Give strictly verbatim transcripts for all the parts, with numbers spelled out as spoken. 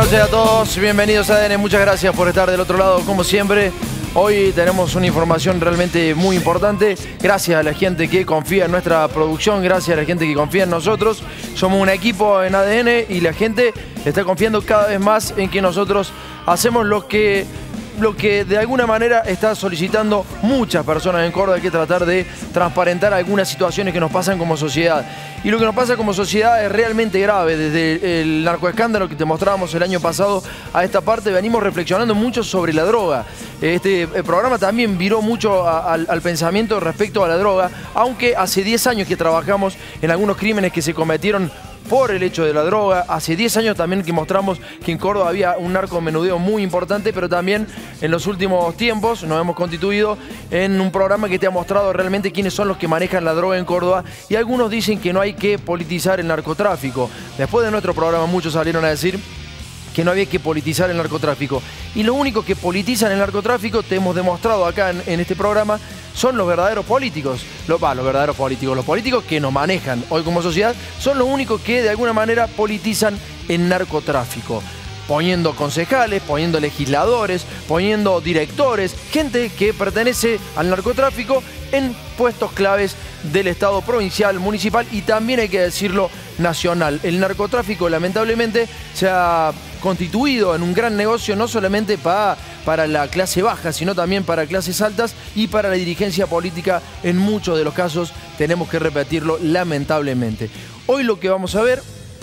noches a todos, bienvenidos a A D N, muchas gracias por estar del otro lado como siempre. Hoy tenemos una información realmente muy importante, gracias a la gente que confía en nuestra producción, gracias a la gente que confía en nosotros. Somos un equipo en A D N y la gente está confiando cada vez más en que nosotros hacemos lo que... lo que de alguna manera está solicitando muchas personas en Córdoba, hay que tratar de transparentar algunas situaciones que nos pasan como sociedad. Y lo que nos pasa como sociedad es realmente grave. Desde el narcoescándalo que te mostrábamos el año pasado a esta parte, venimos reflexionando mucho sobre la droga. Este programa también viró mucho a, al, al pensamiento respecto a la droga, aunque hace diez años que trabajamos en algunos crímenes que se cometieron por el hecho de la droga. Hace diez años también que mostramos que en Córdoba había un narcomenudeo muy importante, pero también en los últimos tiempos nos hemos constituido en un programa que te ha mostrado realmente quiénes son los que manejan la droga en Córdoba, y algunos dicen que no hay que politizar el narcotráfico. Después de nuestro programa muchos salieron a decir que no había que politizar el narcotráfico. Y lo único que politizan el narcotráfico, te hemos demostrado acá en, en este programa, son los verdaderos políticos. Los, bah, los verdaderos políticos, los políticos que nos manejan hoy como sociedad, son los únicos que de alguna manera politizan el narcotráfico. Poniendo concejales, poniendo legisladores, poniendo directores, gente que pertenece al narcotráfico en puestos claves del Estado provincial, municipal y también, hay que decirlo, nacional. El narcotráfico lamentablemente se ha constituido en un gran negocio no solamente para, para la clase baja, sino también para clases altas y para la dirigencia política en muchos de los casos, tenemos que repetirlo lamentablemente. Hoy lo que vamos a ver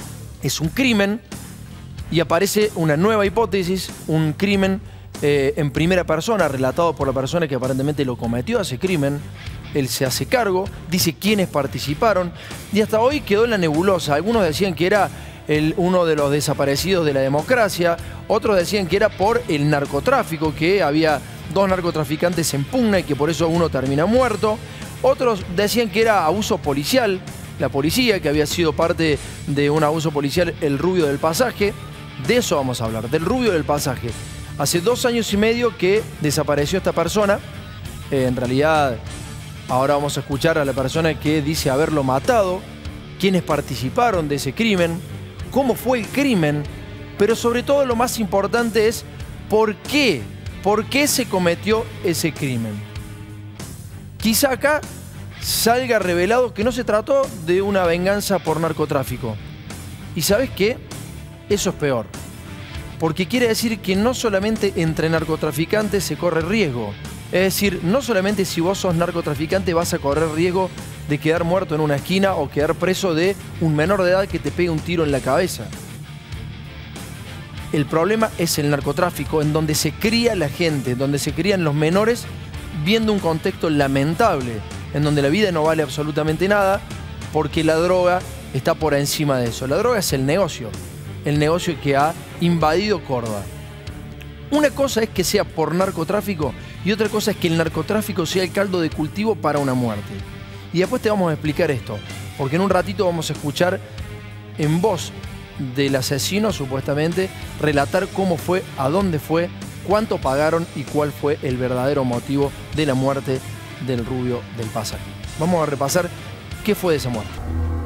es un crimen y aparece una nueva hipótesis, un crimen eh, en primera persona, relatado por la persona que aparentemente lo cometió, ese crimen. Él se hace cargo, dice quiénes participaron y hasta hoy quedó en la nebulosa. Algunos decían que era el, uno de los desaparecidos de la democracia, otros decían que era por el narcotráfico, que había dos narcotraficantes en pugna y que por eso uno termina muerto. Otros decían que era abuso policial, la policía, que había sido parte de un abuso policial, el Rubio del Pasaje. De eso vamos a hablar, del Rubio del Pasaje. Hace dos años y medio que desapareció esta persona. Eh, en realidad, ahora vamos a escuchar a la persona que dice haberlo matado, quiénes participaron de ese crimen, cómo fue el crimen, pero sobre todo lo más importante es por qué, por qué se cometió ese crimen. Quizá acá salga revelado que no se trató de una venganza por narcotráfico. ¿Y sabes qué? Eso es peor, porque quiere decir que no solamente entre narcotraficantes se corre riesgo, es decir, no solamente si vos sos narcotraficante vas a correr riesgo de quedar muerto en una esquina o quedar preso de un menor de edad que te pegue un tiro en la cabeza. El problema es el narcotráfico, en donde se cría la gente, donde se crían los menores viendo un contexto lamentable, en donde la vida no vale absolutamente nada, porque la droga está por encima de eso. La droga es el negocio. El negocio que ha invadido Córdoba. Una cosa es que sea por narcotráfico y otra cosa es que el narcotráfico sea el caldo de cultivo para una muerte. Y después te vamos a explicar esto, porque en un ratito vamos a escuchar en voz del asesino, supuestamente, relatar cómo fue, a dónde fue, cuánto pagaron y cuál fue el verdadero motivo de la muerte del Rubio del Pasaje. Vamos a repasar qué fue de esa muerte.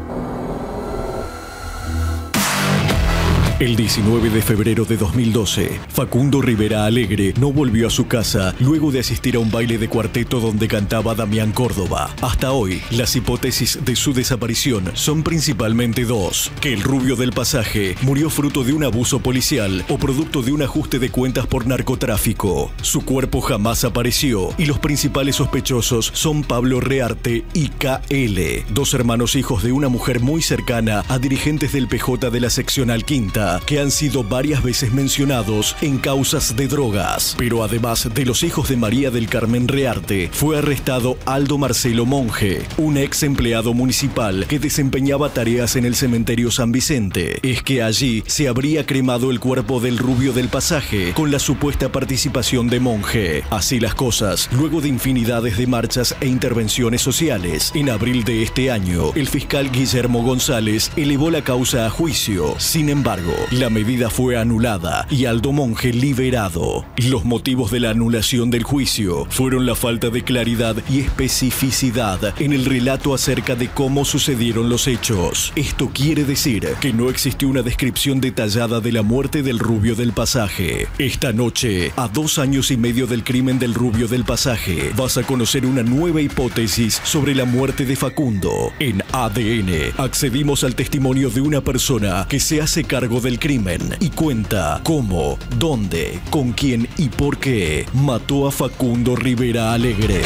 El diecinueve de febrero de dos mil doce, Facundo Rivera Alegre no volvió a su casa luego de asistir a un baile de cuarteto donde cantaba Damián Córdoba. Hasta hoy, las hipótesis de su desaparición son principalmente dos: que el Rubio del Pasaje murió fruto de un abuso policial o producto de un ajuste de cuentas por narcotráfico. Su cuerpo jamás apareció y los principales sospechosos son Pablo Rearte y K L, dos hermanos hijos de una mujer muy cercana a dirigentes del P J de la seccional Quinta, que han sido varias veces mencionados en causas de drogas. Pero además de los hijos de María del Carmen Rearte, fue arrestado Aldo Marcelo Monge, un ex empleado municipal que desempeñaba tareas en el cementerio San Vicente. Es que allí se habría cremado el cuerpo del Rubio del Pasaje con la supuesta participación de Monge. Así las cosas, luego de infinidades de marchas e intervenciones sociales, en abril de este año, el fiscal Guillermo González elevó la causa a juicio. Sin embargo, La medida fue anulada y Aldo Monge liberado. Los motivos de la anulación del juicio fueron la falta de claridad y especificidad en el relato acerca de cómo sucedieron los hechos. Esto quiere decir que no existió una descripción detallada de la muerte del Rubio del Pasaje. Esta noche, a dos años y medio del crimen del Rubio del Pasaje, vas a conocer una nueva hipótesis sobre la muerte de Facundo. En A D N, accedimos al testimonio de una persona que se hace cargo del crimen y cuenta cómo, dónde, con quién y por qué mató a Facundo Rivera Alegre.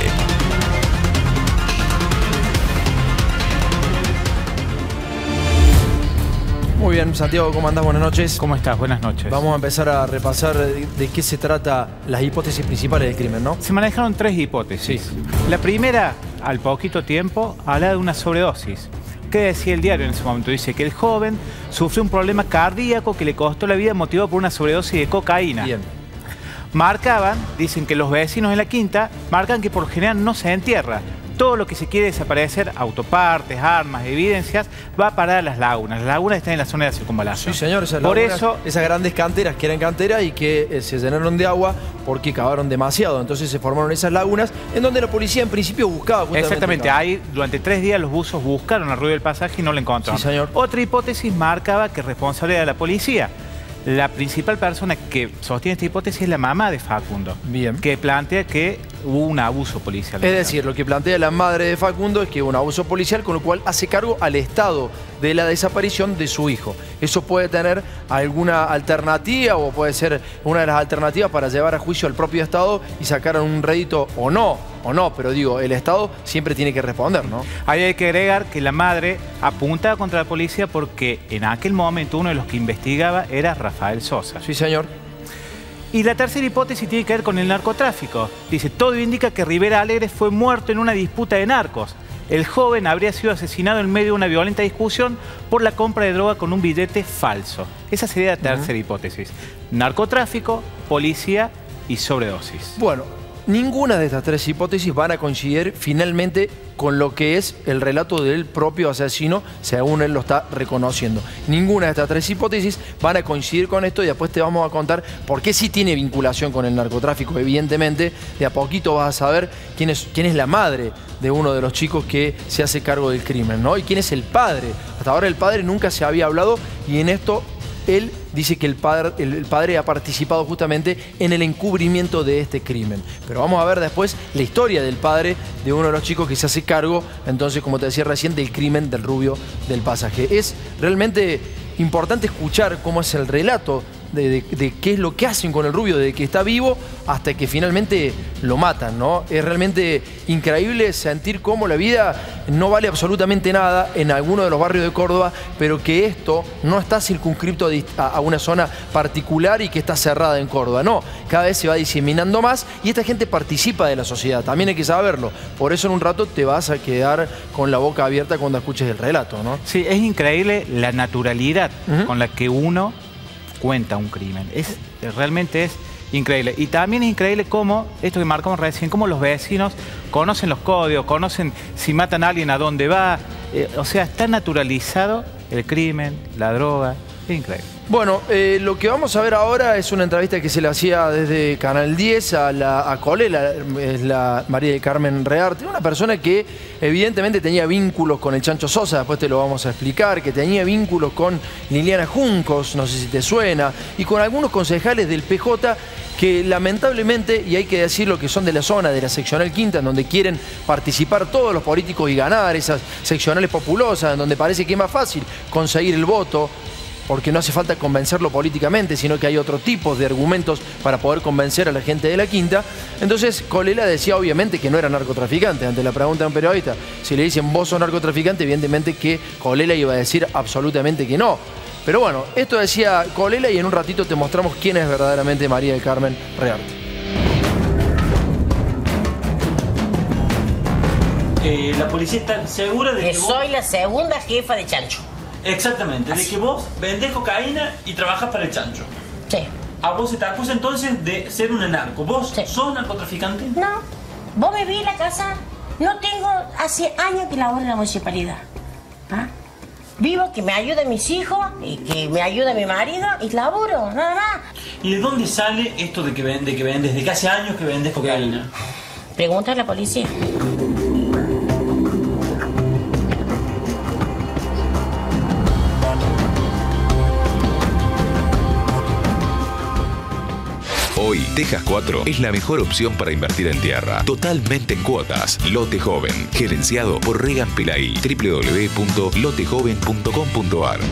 Muy bien, Santiago, ¿cómo andás? Buenas noches. ¿Cómo estás? Buenas noches. Vamos a empezar a repasar de, de qué se trata las hipótesis principales del crimen, ¿no? Se manejaron tres hipótesis. Sí. La primera, al poquito tiempo, habla de una sobredosis. ¿Qué decía el diario en ese momento? Dice que el joven sufrió un problema cardíaco que le costó la vida motivado por una sobredosis de cocaína. Bien. Marcaban, dicen que los vecinos en la quinta, marcan que por lo general no se entierra. Todo lo que se quiere desaparecer, autopartes, armas, evidencias, va a parar a las lagunas. Las lagunas están en la zona de la circunvalación. Sí, señor. Esas Por lagunas, eso, esas grandes canteras que eran canteras y que eh, se llenaron de agua porque cavaron demasiado. Entonces se formaron esas lagunas en donde la policía en principio buscaba. exactamente, ahí durante tres días los buzos buscaron a Rubio del Pasaje y no lo encontraron. Sí, señor. Otra hipótesis marcaba que responsable era la policía. La principal persona que sostiene esta hipótesis es la mamá de Facundo. Bien. Que plantea que hubo un abuso policial. Es decir, lo que plantea la madre de Facundo es que hubo un abuso policial, con lo cual hace cargo al Estado de la desaparición de su hijo. Eso puede tener alguna alternativa o puede ser una de las alternativas para llevar a juicio al propio Estado y sacar un rédito o no, o no, pero digo, el Estado siempre tiene que responder, ¿no? Ahí hay que agregar que la madre apuntaba contra la policía porque en aquel momento uno de los que investigaba era Rafael Sosa. Sí, señor. Y la tercera hipótesis tiene que ver con el narcotráfico. Dice, todo indica que Rivera Alegre fue muerto en una disputa de narcos. El joven habría sido asesinado en medio de una violenta discusión por la compra de droga con un billete falso. Esa sería la tercera uh-huh. hipótesis. Narcotráfico, policía y sobredosis. Bueno, ninguna de estas tres hipótesis van a coincidir finalmente con lo que es el relato del propio asesino, según él lo está reconociendo. Ninguna de estas tres hipótesis van a coincidir con esto y después te vamos a contar por qué sí tiene vinculación con el narcotráfico. Evidentemente, de a poquito vas a saber quién es, quién es la madre de uno de los chicos que se hace cargo del crimen, ¿no? Y quién es el padre. Hasta ahora el padre nunca se había hablado y en esto él dice que el padre, el padre ha participado justamente en el encubrimiento de este crimen. Pero vamos a ver después la historia del padre de uno de los chicos que se hace cargo, entonces, como te decía recién, del crimen del Rubio del Pasaje. Es realmente importante escuchar cómo es el relato de, de, de qué es lo que hacen con el Rubio, de que está vivo hasta que finalmente lo matan, ¿no? Es realmente increíble sentir cómo la vida no vale absolutamente nada en alguno de los barrios de Córdoba, pero que esto no está circunscripto a, a una zona particular y que está cerrada en Córdoba. No, cada vez se va diseminando más y esta gente participa de la sociedad. También hay que saberlo. Por eso en un rato te vas a quedar con la boca abierta cuando escuches el relato, ¿no? Sí, es increíble la naturalidad uh-huh. con la que uno cuenta un crimen. Es, realmente es increíble. Y también es increíble cómo, esto que marcamos recién, cómo los vecinos conocen los códigos, conocen si matan a alguien a dónde va. Eh, o sea, está naturalizado el crimen, la droga. Es increíble. Bueno, eh, lo que vamos a ver ahora es una entrevista que se le hacía desde Canal diez a, la, a Colela, es la María del Carmen Rearte, una persona que evidentemente tenía vínculos con el Chancho Sosa, después te lo vamos a explicar, que tenía vínculos con Liliana Juncos, no sé si te suena, y con algunos concejales del P J que lamentablemente, y hay que decirlo, que son de la zona de la seccional quinta, en donde quieren participar todos los políticos y ganar esas seccionales populosas, en donde parece que es más fácil conseguir el voto, porque no hace falta convencerlo políticamente, sino que hay otro tipo de argumentos para poder convencer a la gente de la quinta. Entonces Colela decía obviamente que no era narcotraficante. Ante la pregunta de un periodista, si le dicen vos sos narcotraficante, evidentemente que Colela iba a decir absolutamente que no. Pero bueno, esto decía Colela y en un ratito te mostramos quién es verdaderamente María del Carmen Rearte. Eh, la policía está segura de que, que vos... soy la segunda jefa de Chancho. Exactamente, Así. de que vos vendés cocaína y trabajas para el Chancho. Sí. A vos se te acusa entonces de ser una narco. ¿Vos sí. sos narcotraficante? No. ¿Vos me vi en la casa? No tengo... Hace años que laboro en la municipalidad. ¿Ah? Vivo, que me ayude a mis hijos y que me ayude a mi marido y laburo, nada más. ¿Y de dónde sale esto de que, vende, que vendes? ¿De que hace años que vendes cocaína? Pregunta a la policía. Hoy, Texas cuatro es la mejor opción para invertir en tierra, totalmente en cuotas. Lote Joven, gerenciado por Regan Pelaí. doble u doble u doble u punto lote joven punto com punto a r.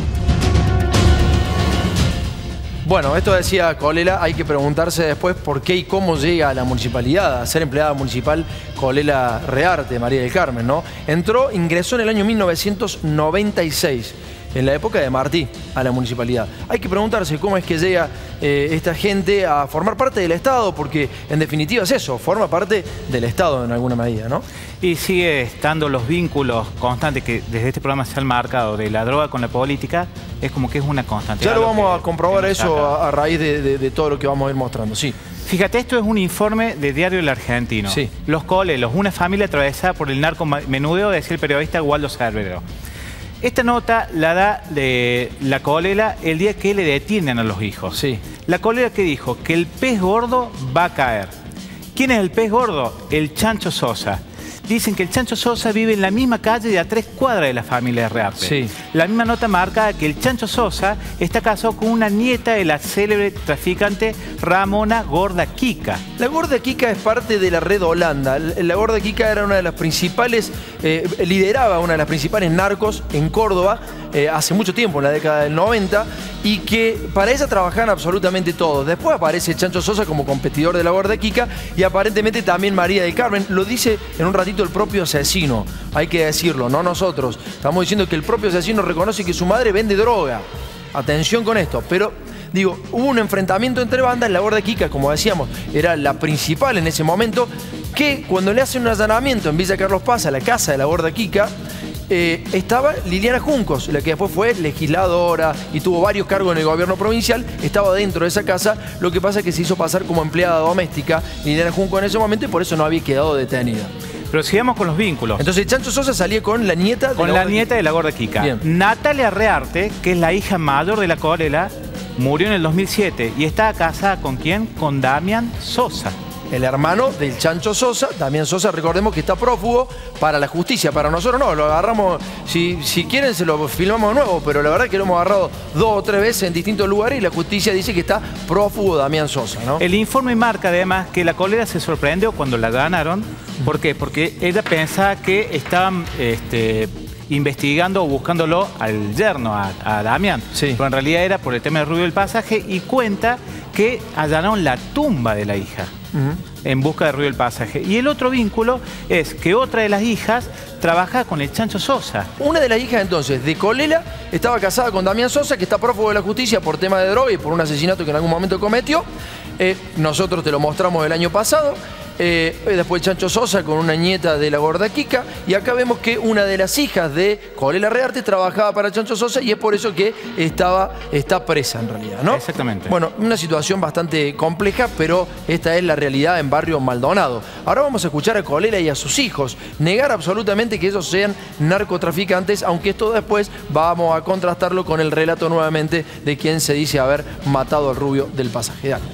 Bueno, esto decía Colela, hay que preguntarse después por qué y cómo llega a la municipalidad, a ser empleada municipal Colela Rearte, María del Carmen, ¿no? Entró, ingresó en el año mil novecientos noventa y seis, en la época de Martí, a la municipalidad. Hay que preguntarse cómo es que llega eh, esta gente a formar parte del Estado, porque en definitiva es eso, forma parte del Estado en alguna medida, ¿no? Y sigue estando los vínculos constantes que desde este programa se han marcado de la droga con la política, es como que es una constante. Ya lo vamos que, a comprobar eso a, a raíz de, de, de todo lo que vamos a ir mostrando, sí. Fíjate, esto es un informe de Diario El Argentino. Sí. Los Colelos, una familia atravesada por el narcomenudeo, decía el periodista Waldo Cervero. Esta nota la da de la Colela el día que le detienen a los hijos. Sí. La Colela que dijo que el pez gordo va a caer. ¿Quién es el pez gordo? El Chancho Sosa. Dicen que el Chancho Sosa vive en la misma calle de a tres cuadras de la familia de Rearte. Sí. La misma nota marca que el Chancho Sosa está casado con una nieta de la célebre traficante Ramona Gorda Kika. La Gorda Kika es parte de la red Holanda. La Gorda Kika era una de las principales, eh, lideraba una de las principales narcos en Córdoba eh, hace mucho tiempo, en la década del noventa, y que para ella trabajaban absolutamente todos. Después aparece Chancho Sosa como competidor de la Gorda Kika y aparentemente también María del Carmen. Lo dice en un ratito el propio asesino, hay que decirlo, no nosotros. Estamos diciendo que el propio asesino reconoce que su madre vende droga. Atención con esto, pero digo, hubo un enfrentamiento entre bandas. La Gorda Kika, como decíamos, era la principal en ese momento, que cuando le hacen un allanamiento en Villa Carlos Paz a la casa de la Gorda Kika, eh, estaba Liliana Juncos, la que después fue legisladora y tuvo varios cargos en el gobierno provincial, estaba dentro de esa casa. Lo que pasa es que se hizo pasar como empleada doméstica Liliana Juncos en ese momento y por eso no había quedado detenida. Pero sigamos con los vínculos. Entonces Chancho Sosa salía con la nieta de Con la, la nieta de la Gorda Kika. Bien. Natalia Rearte, que es la hija mayor de la Colela, murió en el dos mil siete y está casada ¿con quién? Con Damián Sosa. El hermano del Chancho Sosa, Damián Sosa, recordemos que está prófugo para la justicia. Para nosotros no, lo agarramos, si, si quieren se lo filmamos de nuevo, pero la verdad es que lo hemos agarrado dos o tres veces en distintos lugares y la justicia dice que está prófugo Damián Sosa, ¿no? El informe marca además que la Colela se sorprendió cuando la ganaron. ¿Por qué? Porque ella pensaba que estaban este, investigando o buscándolo al yerno, a, a Damián. Sí. Pero en realidad era por el tema del ruido del pasaje y cuenta que allanaron la tumba de la hija. Uh-huh. En busca de ruido del pasaje. Y el otro vínculo es que otra de las hijas trabaja con el Chancho Sosa. Una de las hijas entonces de Colela estaba casada con Damián Sosa, que está prófugo de la justicia por tema de droga y por un asesinato que en algún momento cometió. Eh, nosotros te lo mostramos el año pasado. Eh, después Chancho Sosa con una nieta de la Gorda Kika. Y acá vemos que una de las hijas de Colela Rearte trabajaba para Chancho Sosa y es por eso que estaba, está presa en realidad, ¿no? Exactamente. Bueno, una situación bastante compleja, pero esta es la realidad en Barrio Maldonado. Ahora vamos a escuchar a Colela y a sus hijos negar absolutamente que ellos sean narcotraficantes, aunque esto después vamos a contrastarlo con el relato nuevamente de quien se dice haber matado al rubio del pasaje. Dale.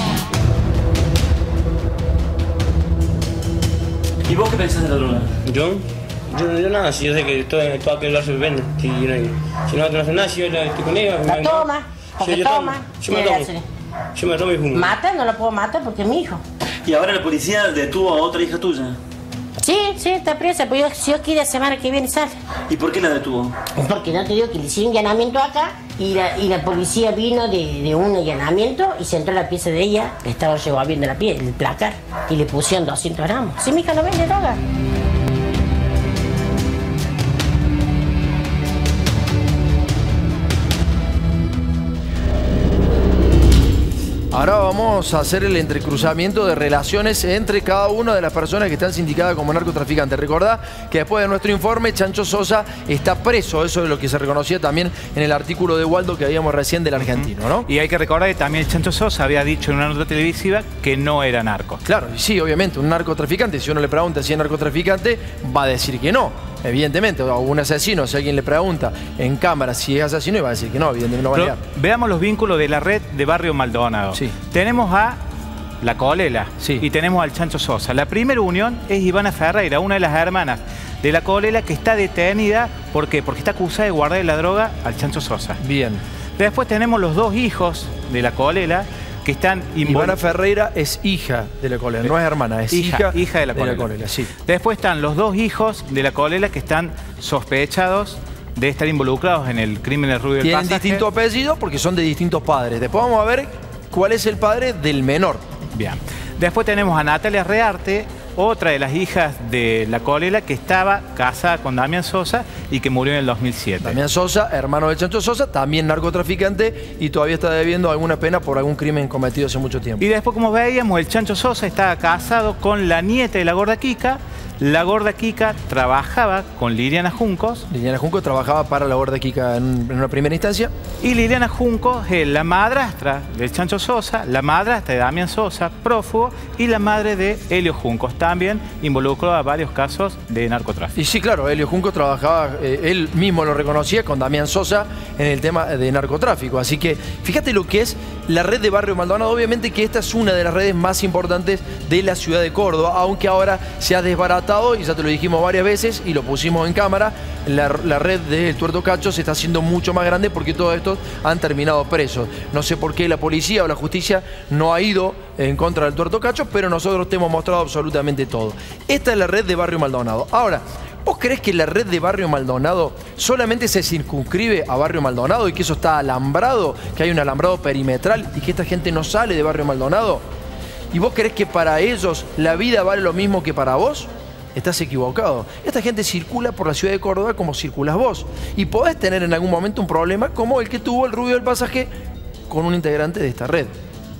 ¿Y vos qué pensás de la droga? ¿Yo? Yo, yo nada, si yo sé que todo, todo aquel lo se vende. Si, yo no, si no, no hace nada, si yo estoy con ella... La toma, porque yo toma. Yo me tomo. Yo me tomo y fumo. Mata, no la puedo matar porque es mi hijo. ¿Y ahora la policía detuvo a otra hija tuya? Sí, sí, está presa, pero yo, si yo quiero la semana que viene sale. ¿Y por qué la detuvo? Porque no te digo que le hicieron un allanamiento acá y la, y la policía vino de, de un allanamiento y se entró a la pieza de ella, le estaba revolviendo la piel, el placar, y le pusieron doscientos gramos. Sí, mi hija no vende droga. Ahora vamos a hacer el entrecruzamiento de relaciones entre cada una de las personas que están sindicadas como narcotraficantes. Recordá que después de nuestro informe, Chancho Sosa está preso. Eso es lo que se reconocía también en el artículo de Waldo que habíamos recién del Argentino, ¿no? Y hay que recordar que también Chancho Sosa había dicho en una nota televisiva que no era narco. Claro, sí, obviamente, un narcotraficante, si uno le pregunta si es narcotraficante, va a decir que no. Evidentemente, o un asesino, si alguien le pregunta en cámara si es asesino, iba a decir que no, evidentemente no va a negar. Veamos los vínculos de la red de Barrio Maldonado. Sí. Tenemos a La Colela, sí, y tenemos al Chancho Sosa. La primera unión es Ivana Ferreira, una de las hermanas de La Colela, que está detenida. ¿Por qué? Porque está acusada de guardar la droga al Chancho Sosa. Bien. Después tenemos los dos hijos de La Colela que están involucrados. Ivana Ferreira es hija de La Colela, no es hermana, es hija, hija, hija de La Colela. De la Colela, sí. Después están los dos hijos de La Colela que están sospechados de estar involucrados en el crimen del Rubio del Pasaje. Tienen distintos apellidos porque son de distintos padres. Después vamos a ver cuál es el padre del menor. Bien. Después tenemos a Natalia Rearte, otra de las hijas de La Colela, que estaba casada con Damián Sosa y que murió en el dos mil siete. Damián Sosa, hermano del Chancho Sosa, también narcotraficante y todavía está debiendo alguna pena por algún crimen cometido hace mucho tiempo. Y después, como veíamos, el Chancho Sosa estaba casado con la nieta de la Gorda Kika. La Gorda Kika trabajaba con Liliana Juncos. Liliana Juncos trabajaba para la Gorda Kika en, en una primera instancia. Y Liliana Juncos es la madrastra del Chancho Sosa, la madrastra de Damián Sosa, prófugo, y la madre de Helio Juncos, también involucró a varios casos de narcotráfico. Y sí, claro, Helio Juncos trabajaba, eh, él mismo lo reconocía, con Damián Sosa en el tema de narcotráfico. Así que fíjate lo que es la red de Barrio Maldonado. Obviamente que esta es una de las redes más importantes de la ciudad de Córdoba, aunque ahora se ha desbaratado, y ya te lo dijimos varias veces y lo pusimos en cámara, la, la red del Tuerto Cacho se está haciendo mucho más grande porque todos estos han terminado presos. No sé por qué la policía o la justicia no ha ido en contra del Tuerto Cacho, pero nosotros te hemos mostrado absolutamente todo. Esta es la red de Barrio Maldonado. Ahora, ¿vos creés que la red de Barrio Maldonado solamente se circunscribe a Barrio Maldonado y que eso está alambrado, que hay un alambrado perimetral y que esta gente no sale de Barrio Maldonado? ¿Y vos creés que para ellos la vida vale lo mismo que para vos? Estás equivocado. Esta gente circula por la ciudad de Córdoba como circulas vos. Y podés tener en algún momento un problema como el que tuvo el Rubio del Pasaje con un integrante de esta red.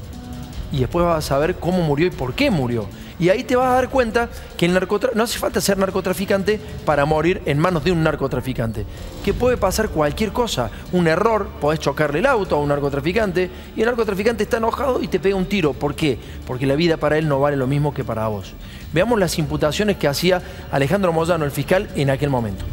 Y después vas a saber cómo murió y por qué murió. Y ahí te vas a dar cuenta que el narcotra- no hace falta ser narcotraficante para morir en manos de un narcotraficante. Que puede pasar cualquier cosa. Un error, podés chocarle el auto a un narcotraficante y el narcotraficante está enojado y te pega un tiro. ¿Por qué? Porque la vida para él no vale lo mismo que para vos. Veamos las imputaciones que hacía Alejandro Moyano, el fiscal, en aquel momento.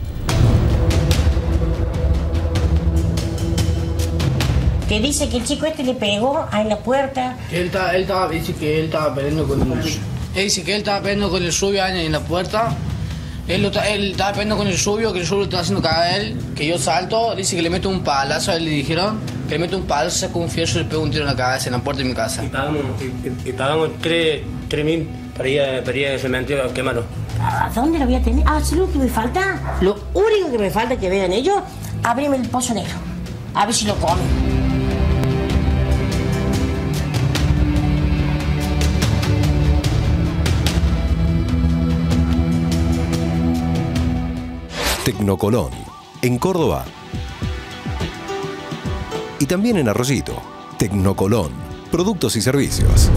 Que dice que el chico este le pegó ahí en la puerta. Él estaba, él estaba, dice que él estaba peleando con el... Él dice que él estaba peleando con el Rubio ahí en la puerta. Él, lo, él estaba peleando con el Rubio, que el Rubio lo estaba haciendo cagar a él. Que yo salto, dice que le meto un palazo, a él le dijeron que le meto un palazo, saco un fierro y le pego un tiro en la cabeza, en la puerta de mi casa. Y pagamos, y, y pagamos tres mil para ir, a, para ir al cementerio a quemarlo. ¿A dónde lo voy a tener? Ah, ¿sí lo que me falta? Lo único que me falta que vean ellos, abrime el pozo negro. A ver si lo comen. Tecnocolón, en Córdoba y también en Arroyito. Tecnocolón, productos y servicios.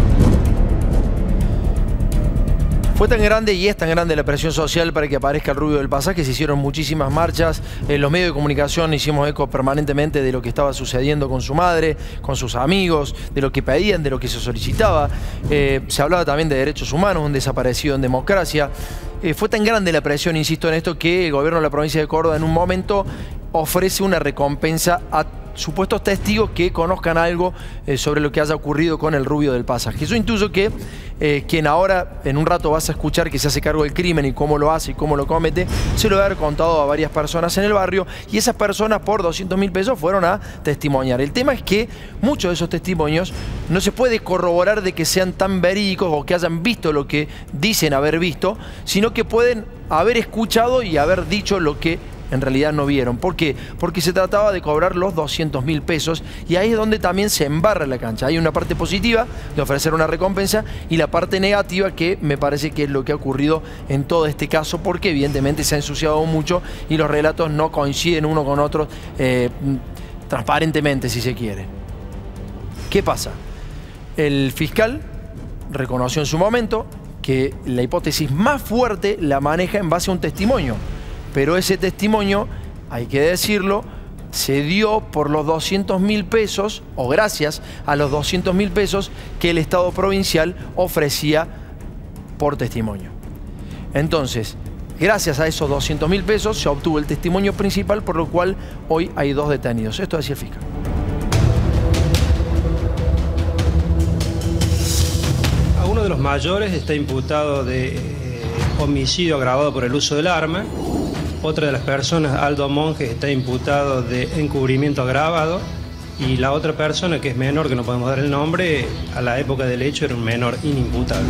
Fue tan grande y es tan grande la presión social para que aparezca el Rubio del Pasaje. Se hicieron muchísimas marchas. En los medios de comunicación hicimos eco permanentemente de lo que estaba sucediendo con su madre, con sus amigos, de lo que pedían, de lo que se solicitaba. Eh, se hablaba también de derechos humanos, un desaparecido en democracia. Eh, fue tan grande la presión, insisto en esto, que el gobierno de la provincia de Córdoba en un momento ofrece una recompensa a supuestos testigos que conozcan algo eh, sobre lo que haya ocurrido con el Rubio del Pasaje. Yo intuyo que eh, quien ahora en un rato vas a escuchar que se hace cargo del crimen y cómo lo hace y cómo lo comete, se lo va a haber contado a varias personas en el barrio y esas personas por doscientos mil pesos fueron a testimoniar. El tema es que muchos de esos testimonios no se puede corroborar de que sean tan verídicos o que hayan visto lo que dicen haber visto, sino que pueden haber escuchado y haber dicho lo que en realidad no vieron. ¿Por qué? Porque se trataba de cobrar los doscientos mil pesos y ahí es donde también se embarra la cancha. Hay una parte positiva de ofrecer una recompensa y la parte negativa que me parece que es lo que ha ocurrido en todo este caso porque evidentemente se ha ensuciado mucho y los relatos no coinciden uno con otro eh, transparentemente, si se quiere. ¿Qué pasa? El fiscal reconoció en su momento que la hipótesis más fuerte la maneja en base a un testimonio. Pero ese testimonio, hay que decirlo, se dio por los doscientos mil pesos, o gracias a los doscientos mil pesos que el Estado provincial ofrecía por testimonio. Entonces, Gracias a esos doscientos mil pesos se obtuvo el testimonio principal, por lo cual hoy hay dos detenidos. Esto decía el fiscal. A uno de los mayores está imputado de eh, homicidio agravado por el uso del arma. Otra de las personas, Aldo Monjes, está imputado de encubrimiento agravado. Y la otra persona, que es menor, que no podemos dar el nombre, a la época del hecho era un menor inimputable.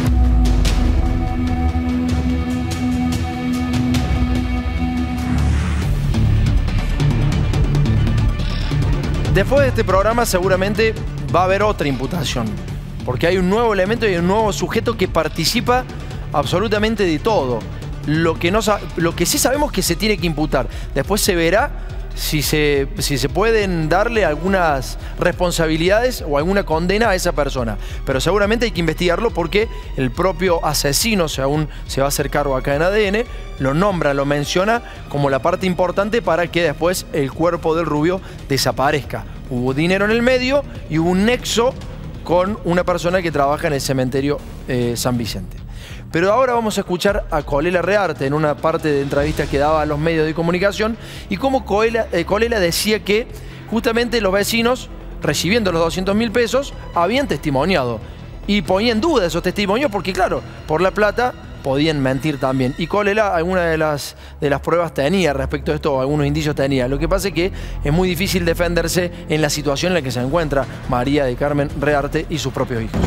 Después de este programa seguramente va a haber otra imputación, porque hay un nuevo elemento y un nuevo sujeto que participa absolutamente de todo. Lo que, no, lo que sí sabemos que se tiene que imputar. Después se verá si se, si se pueden darle algunas responsabilidades o alguna condena a esa persona. Pero seguramente hay que investigarlo porque el propio asesino, según se va a hacer cargo acá en A D N, lo nombra, lo menciona como la parte importante para que después el cuerpo del rubio desaparezca. Hubo dinero en el medio y hubo un nexo con una persona que trabaja en el cementerio eh, San Vicente. Pero ahora vamos a escuchar a Colela Rearte en una parte de entrevistas que daba a los medios de comunicación y cómo Colela, eh, Colela decía que justamente los vecinos, recibiendo los doscientos mil pesos, habían testimoniado y ponía en duda esos testimonios porque, claro, por la plata podían mentir también. Y Colela alguna de las, de las pruebas tenía respecto a esto, algunos indicios tenía. Lo que pasa es que es muy difícil defenderse en la situación en la que se encuentra María de Carmen Rearte y sus propios hijos.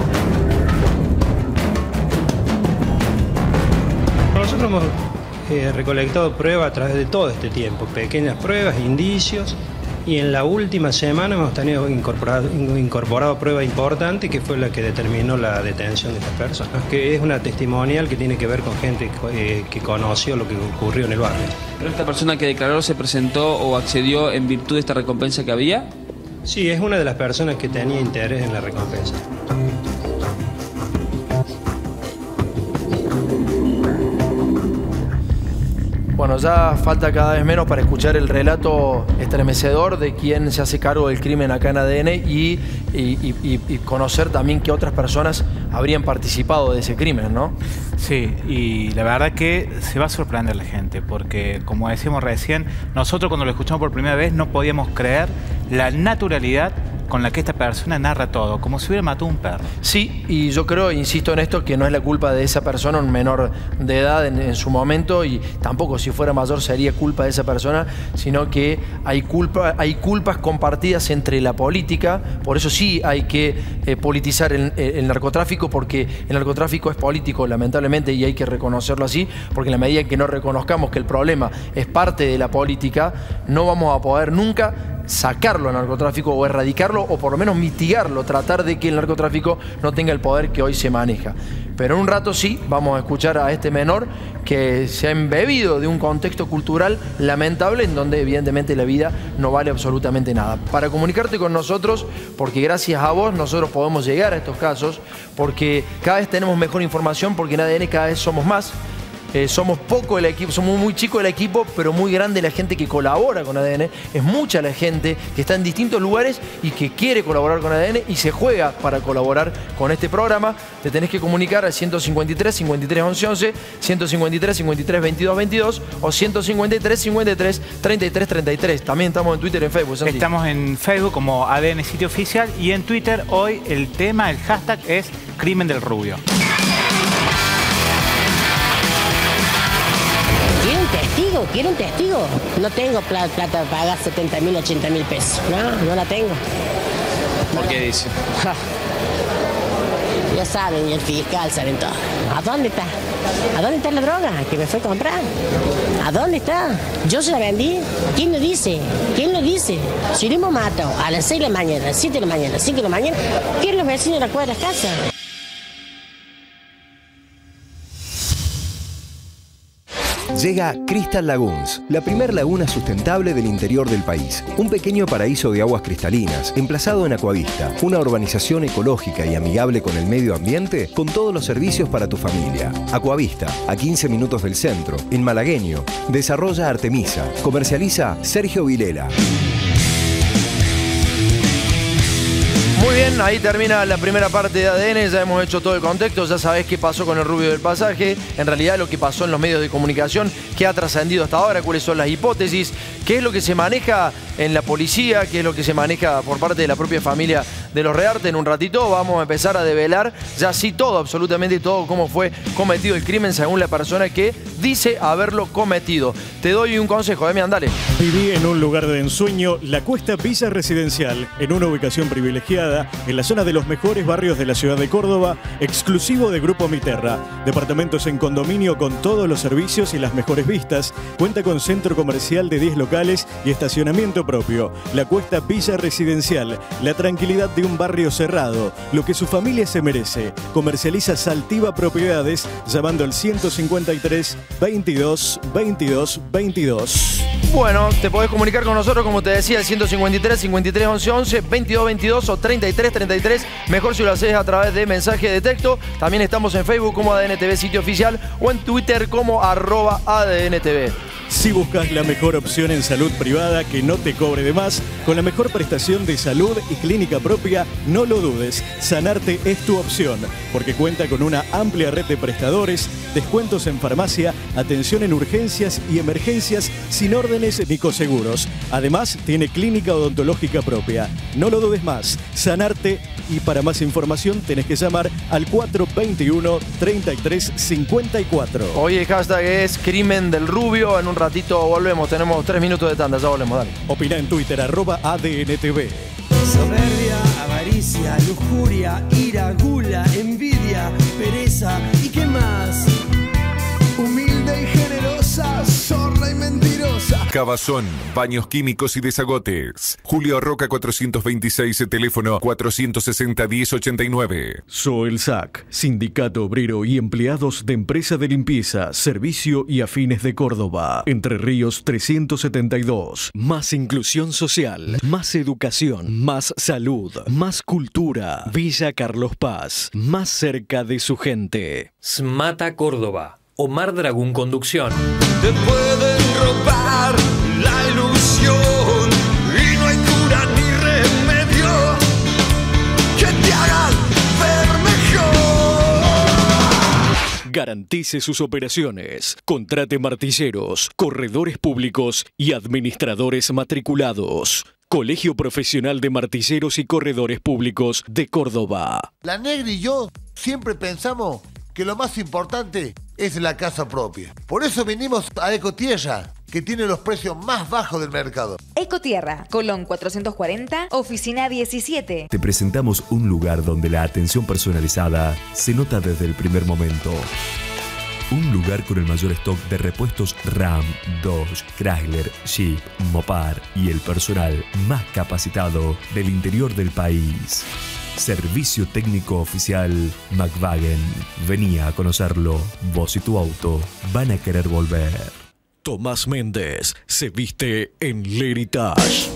Nosotros hemos eh, recolectado pruebas a través de todo este tiempo, pequeñas pruebas, indicios, y en la última semana hemos tenido incorporado, incorporado prueba importante que fue la que determinó la detención de estas personas, que es una testimonial que tiene que ver con gente eh, que conoció lo que ocurrió en el barrio. ¿Pero esta persona que declaró se presentó o accedió en virtud de esta recompensa que había? Sí, es una de las personas que tenía interés en la recompensa. Bueno, ya falta cada vez menos para escuchar el relato estremecedor de quién se hace cargo del crimen acá en A D N y, y, y, y conocer también que otras personas habrían participado de ese crimen, ¿no? Sí, y la verdad que se va a sorprender la gente, porque como decíamos recién, nosotros cuando lo escuchamos por primera vez no podíamos creer la naturalidad con la que esta persona narra todo, como si hubiera matado a un perro. Sí, y yo creo, insisto en esto, que no es la culpa de esa persona, un menor de edad en, en su momento, y tampoco si fuera mayor sería culpa de esa persona, sino que hay, culpa, hay culpas compartidas entre la política. Por eso sí hay que eh, politizar el, el narcotráfico, porque el narcotráfico es político, lamentablemente, y hay que reconocerlo así, porque en la medida en que no reconozcamos que el problema es parte de la política, no vamos a poder nunca sacarlo al narcotráfico o erradicarlo o por lo menos mitigarlo, tratar de que el narcotráfico no tenga el poder que hoy se maneja. Pero en un rato sí vamos a escuchar a este menor que se ha embebido de un contexto cultural lamentable en donde evidentemente la vida no vale absolutamente nada. Para comunicarte con nosotros, porque gracias a vos nosotros podemos llegar a estos casos, porque cada vez tenemos mejor información, porque en A D N cada vez somos más. Eh, somos poco el equipo, somos muy chico el equipo, pero muy grande la gente que colabora con A D N. Es mucha la gente que está en distintos lugares y que quiere colaborar con A D N y se juega para colaborar con este programa. Te tenés que comunicar al ciento cincuenta y tres, cincuenta y tres, once, once, ciento cincuenta y tres, cincuenta y tres, veintidós, veintidós o ciento cincuenta y tres, cincuenta y tres, treinta y tres, treinta y tres. También estamos en Twitter y en Facebook, Santi. Estamos en Facebook como A D N Sitio Oficial y en Twitter hoy el tema, el hashtag es Crimen del Rubio. ¿Quiere un testigo? ¿Quiere un testigo? No tengo plata, plata para pagar setenta mil, ochenta mil pesos. No, no la tengo. ¿Por no qué la... dice? Ja. Ya saben, y el fiscal saben todo. ¿A dónde está? ¿A dónde está la droga que me fue a comprar? ¿A dónde está? ¿Yo se la vendí? ¿Quién lo dice? ¿Quién lo dice? Si lo hemos matado a las seis de la mañana, a las siete de la mañana, a las cinco de la mañana, ¿quieren los vecinos de la cuadra de la casa? Llega Crystal Lagoons, la primer laguna sustentable del interior del país. Un pequeño paraíso de aguas cristalinas, emplazado en Aquavista, una urbanización ecológica y amigable con el medio ambiente, con todos los servicios para tu familia. Aquavista, a quince minutos del centro, en Malagueño. Desarrolla Artemisa. Comercializa Sergio Vilela. Muy bien, ahí termina la primera parte de A D N, ya hemos hecho todo el contexto, ya sabés qué pasó con el rubio del pasaje, en realidad lo que pasó en los medios de comunicación, qué ha trascendido hasta ahora, cuáles son las hipótesis, qué es lo que se maneja en la policía, qué es lo que se maneja por parte de la propia familia de los Rearte. En un ratito vamos a empezar a develar ya sí todo, absolutamente todo, cómo fue cometido el crimen según la persona que dice haberlo cometido. Te doy un consejo, Demian, dale. Viví en un lugar de ensueño, la Cuesta Villa Residencial, en una ubicación privilegiada, en la zona de los mejores barrios de la ciudad de Córdoba, exclusivo de Grupo Miterra. Departamentos en condominio con todos los servicios y las mejores vistas. Cuenta con centro comercial de diez locales y estacionamiento propio. La Cuesta Villa Residencial, la tranquilidad de un barrio cerrado, lo que su familia se merece. Comercializa Saltiva Propiedades llamando al ciento cincuenta y tres, veintidós, veintidós, veintidós. Bueno, te podés comunicar con nosotros, como te decía, el ciento cincuenta y tres, cincuenta y tres, once, once, veintidós, veintidós o treinta y tres, treinta y tres. Mejor si lo haces a través de mensaje de texto. También estamos en Facebook como A D N T V sitio oficial o en Twitter como arroba A D N T V. Si buscas la mejor opción en salud privada que no te cobre de más, con la mejor prestación de salud y clínica propia, no lo dudes, Sanarte es tu opción, porque cuenta con una amplia red de prestadores, descuentos en farmacia, atención en urgencias y emergencias sin órdenes ni coseguros. Además, tiene clínica odontológica propia. No lo dudes más, Sanarte, y para más información tenés que llamar al cuatro veintiuno, treinta y tres, cincuenta y cuatro. Hoy el hashtag es crimen del rubio. En un ratito volvemos, tenemos tres minutos de tanda, ya volvemos, dale. Opina en Twitter, arroba A D N T V. Soberbia, avaricia, lujuria, ira, gula, envidia, pereza y qué más. Humilde y generosa, zorra y mentirosa. Cabazón, baños químicos y desagotes. Julio Roca cuatrocientos veintiséis, teléfono cuatrocientos sesenta, diez ochenta y nueve. Soelsac, Sindicato Obrero y Empleados de Empresa de Limpieza, Servicio y Afines de Córdoba. Entre Ríos trescientos setenta y dos. Más inclusión social, más educación, más salud, más cultura. Villa Carlos Paz, más cerca de su gente. Smata Córdoba. Omar Dragún Conducción. Te pueden robar la ilusión y no hay cura ni remedio que te hagan ver mejor. Garantice sus operaciones. Contrate martilleros, corredores públicos y administradores matriculados. Colegio Profesional de Martilleros y Corredores Públicos de Córdoba. La Negra y yo siempre pensamos que lo más importante es la casa propia. Por eso venimos a Ecotierra, que tiene los precios más bajos del mercado. Ecotierra, Colón cuatrocientos cuarenta, oficina diecisiete. Te presentamos un lugar donde la atención personalizada se nota desde el primer momento. Un lugar con el mayor stock de repuestos Ram, Dodge, Chrysler, Jeep, Mopar y el personal más capacitado del interior del país. Servicio técnico oficial McVagen. Venía a conocerlo. Vos y tu auto van a querer volver. Tomás Méndez se viste en L'Héritage.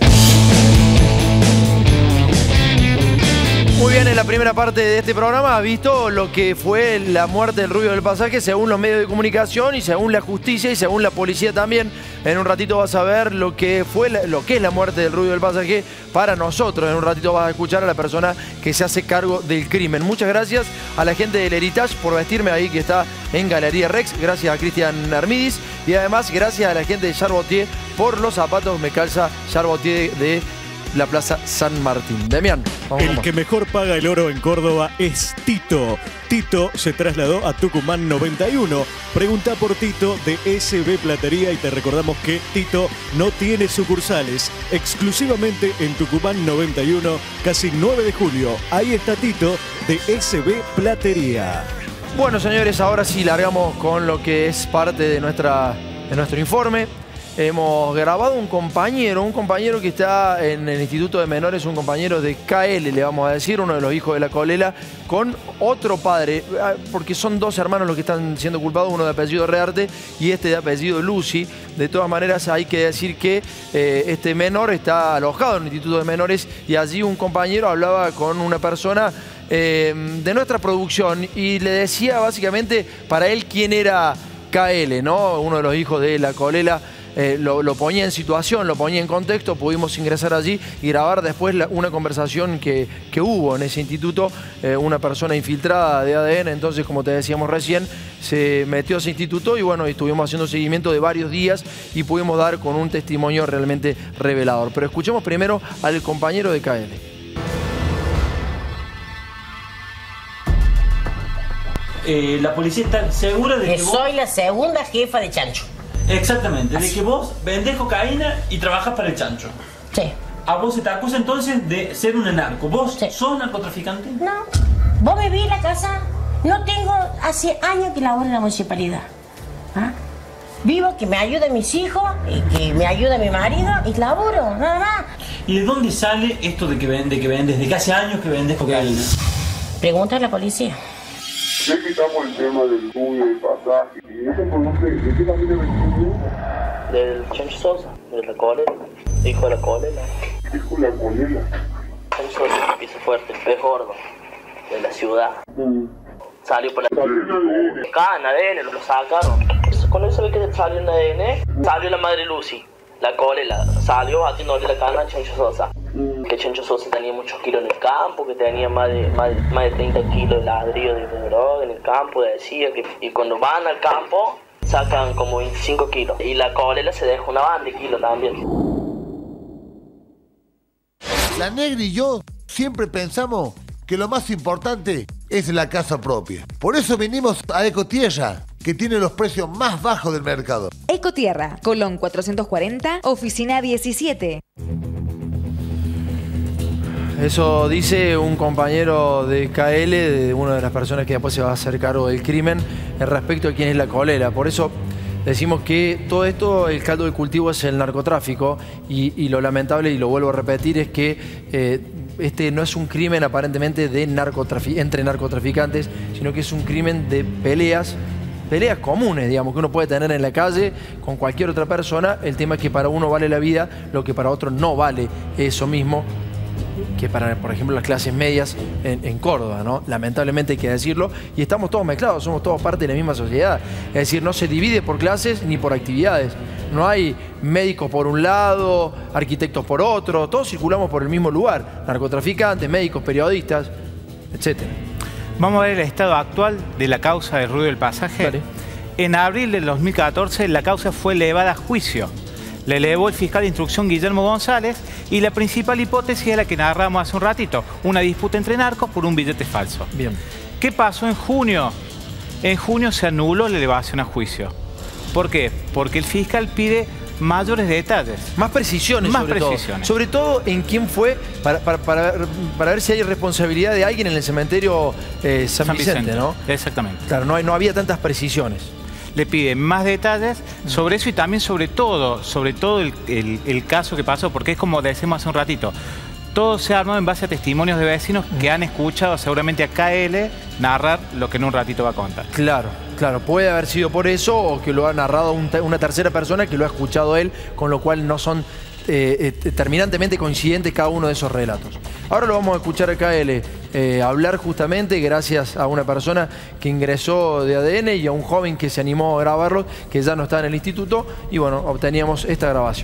Muy bien, en la primera parte de este programa has visto lo que fue la muerte del rubio del pasaje según los medios de comunicación y según la justicia y según la policía también. En un ratito vas a ver lo que fue la, lo que es la muerte del rubio del pasaje para nosotros. En un ratito vas a escuchar a la persona que se hace cargo del crimen. Muchas gracias a la gente del Heritage por vestirme ahí, que está en Galería Rex. Gracias a Cristian Armidis y además gracias a la gente de Charbotier por los zapatos. Me calza Charbotier de la Plaza San Martín. Demian, vamos. El que mejor paga el oro en Córdoba es Tito. Tito se trasladó a Tucumán noventa y uno. Pregunta por Tito de S B Platería y te recordamos que Tito no tiene sucursales. Exclusivamente en Tucumán noventa y uno, casi nueve de julio. Ahí está Tito de S B Platería. Bueno, señores, ahora sí largamos con lo que es parte de, nuestra, de nuestro informe. Hemos grabado un compañero, un compañero que está en el Instituto de Menores, un compañero de K L, le vamos a decir, uno de los hijos de la Colela, con otro padre, porque son dos hermanos los que están siendo culpados, uno de apellido Rearte y este de apellido Lucy. De todas maneras, hay que decir que eh, este menor está alojado en el Instituto de Menores y allí un compañero hablaba con una persona eh, de nuestra producción y le decía básicamente para él quién era K L, ¿no? Uno de los hijos de la Colela. eh, lo, lo ponía en situación, lo ponía en contexto, pudimos ingresar allí y grabar después la, una conversación que, que hubo en ese instituto, eh, una persona infiltrada de A D N, entonces como te decíamos recién, se metió a ese instituto y bueno, estuvimos haciendo seguimiento de varios días y pudimos dar con un testimonio realmente revelador. Pero escuchemos primero al compañero de K L. Eh, la policía está segura de que, que vos... soy la segunda jefa de Chancho. Exactamente, Así. de que vos vendés cocaína y trabajas para el Chancho. Sí. A vos se te acusa entonces de ser un narco. ¿Vos sí. sos narcotraficante? No. ¿Vos me vi en la casa? No tengo, hace años que laboro en la municipalidad. ¿Ah? Vivo, que me ayude mis hijos y que me ayude mi marido y laburo, nada más. ¿Y de dónde sale esto de que, vende, que vendes, de que hace años que vendes cocaína? Pregunta a la policía. Ya quitamos el tema del estudio, del pasaje. ¿Y eso conoce de qué familia me Del Chancho Sosa, de la Colela, hijo de la Colela. Hijo de la Colela. Chancho Sosa, piso fuerte, pez gordo, de la ciudad. Mm. Salió por la... Salió en A D N. Acá en A D N, lo sacaron. Cuando él sabe que salió en A D N, salió la madre Lucy, la Colela, salió batiéndole la cana a Chancho Sosa. Mm. Que Chancho Sosa tenía muchos kilos en el campo, que tenía más de, más de, más de treinta kilos de ladrillo de, de droga en el campo, decía que... Y cuando van al campo, sacan como veinticinco kilos. Y la Colela se deja una banda de kilos también. La Negra y yo siempre pensamos que lo más importante es la casa propia. Por eso venimos a Ecotierra, que tiene los precios más bajos del mercado. Ecotierra, Colón cuatrocientos cuarenta, oficina diecisiete. Eso dice un compañero de K L, de una de las personas que después se va a hacer cargo del crimen, respecto a quién es la Colela. Por eso decimos que todo esto, el caldo de cultivo es el narcotráfico y, y lo lamentable, y lo vuelvo a repetir, es que eh, este no es un crimen aparentemente de narcotrafic- entre narcotraficantes, sino que es un crimen de peleas, peleas comunes, digamos, que uno puede tener en la calle con cualquier otra persona. El tema es que para uno vale la vida lo que para otro no vale eso mismo que para, por ejemplo, las clases medias en, en Córdoba, ¿no? Lamentablemente hay que decirlo, y estamos todos mezclados, somos todos parte de la misma sociedad. Es decir, no se divide por clases ni por actividades. No hay médicos por un lado, arquitectos por otro, todos circulamos por el mismo lugar, narcotraficantes, médicos, periodistas, etcétera. Vamos a ver el estado actual de la causa del ruido del pasaje. Vale. En abril del dos mil catorce la causa fue elevada a juicio. Le elevó el fiscal de instrucción Guillermo González y la principal hipótesis es la que narramos hace un ratito, una disputa entre narcos por un billete falso. Bien. ¿Qué pasó en junio? En junio se anuló la elevación a juicio. ¿Por qué? Porque el fiscal pide mayores detalles. Más precisiones, Más sobre precisiones. todo. Sobre todo en quién fue, para, para, para, para ver si hay responsabilidad de alguien en el cementerio eh, San, San Vicente, Vicente, ¿no? Exactamente. Claro, no, hay, no había tantas precisiones. Le pide más detalles sobre eso y también sobre todo, sobre todo el, el, el caso que pasó, porque es como decimos hace un ratito, todo se armó en base a testimonios de vecinos que han escuchado seguramente a K L narrar lo que en un ratito va a contar. Claro, claro, puede haber sido por eso o que lo ha narrado un, una tercera persona que lo ha escuchado él, con lo cual no son eh, eh, terminantemente coincidentes cada uno de esos relatos. Ahora lo vamos a escuchar a K L eh, hablar justamente gracias a una persona que ingresó de A D N y a un joven que se animó a grabarlo, que ya no está en el instituto, y bueno, obteníamos esta grabación.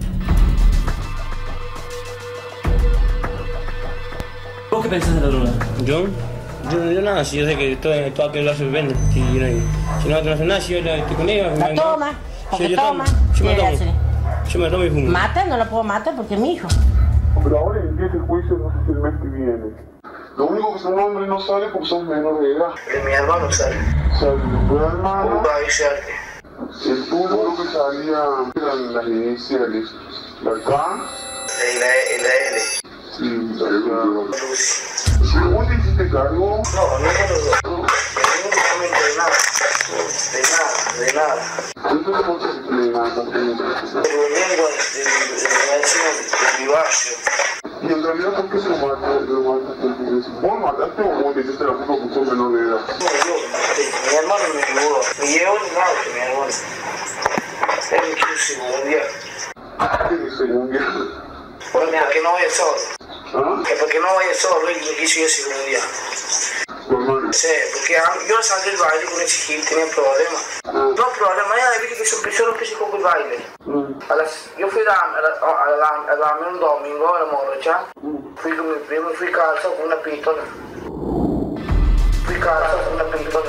¿Vos qué pensás de la droga? Yo, yo, yo nada, si yo sé que todo, todo aquel lo hace vende. Si, yo no, si no, no hace nada, si yo estoy con ella. La toma, porque yo toma. Tomo, yo me ¿Qué tomo. hace? Yo me tomo y fumo. Mata, no lo puedo matar porque es mi hijo. Pero ahora empieza el juicio, no sé si el mes que viene. Lo único que su nombre no sale porque son menores de edad. De mi hermano sale. Sale de tu hermano. Va a irse. El tuyo creo que salía, eran las iniciales. La K. Y la, y la L. Sí, la L. ¿Vos te hiciste cargo? No, no me lo doy. No, de nada. De nada, de nada. Entonces no te de nada. Durmiendo en mi barrio. Y en realidad, ¿por qué se lo mataste? Lo mataste? ¿Vos mataste o vos te hiciste la culpa porque sos menor de edad? No, yo, mi hermano me llevó. Me llevó en el auto, mi hermano. Él me quiso segundiar. ¿Qué dice segundiar? Porque no vaya solo. ¿Ah? Que porque no vaya solo, él me quiso ir segundiar. Tu hermano. Sí, porque yo salí del baile con ese Gil, tenía problemas. No problema, ya vi que se empezó a empezar con el baile. A las, yo fui a, a, a, a, a darme un domingo a la morocha, fui con mi primo y fui calzado con una pistola. Fui calzado con una pistola.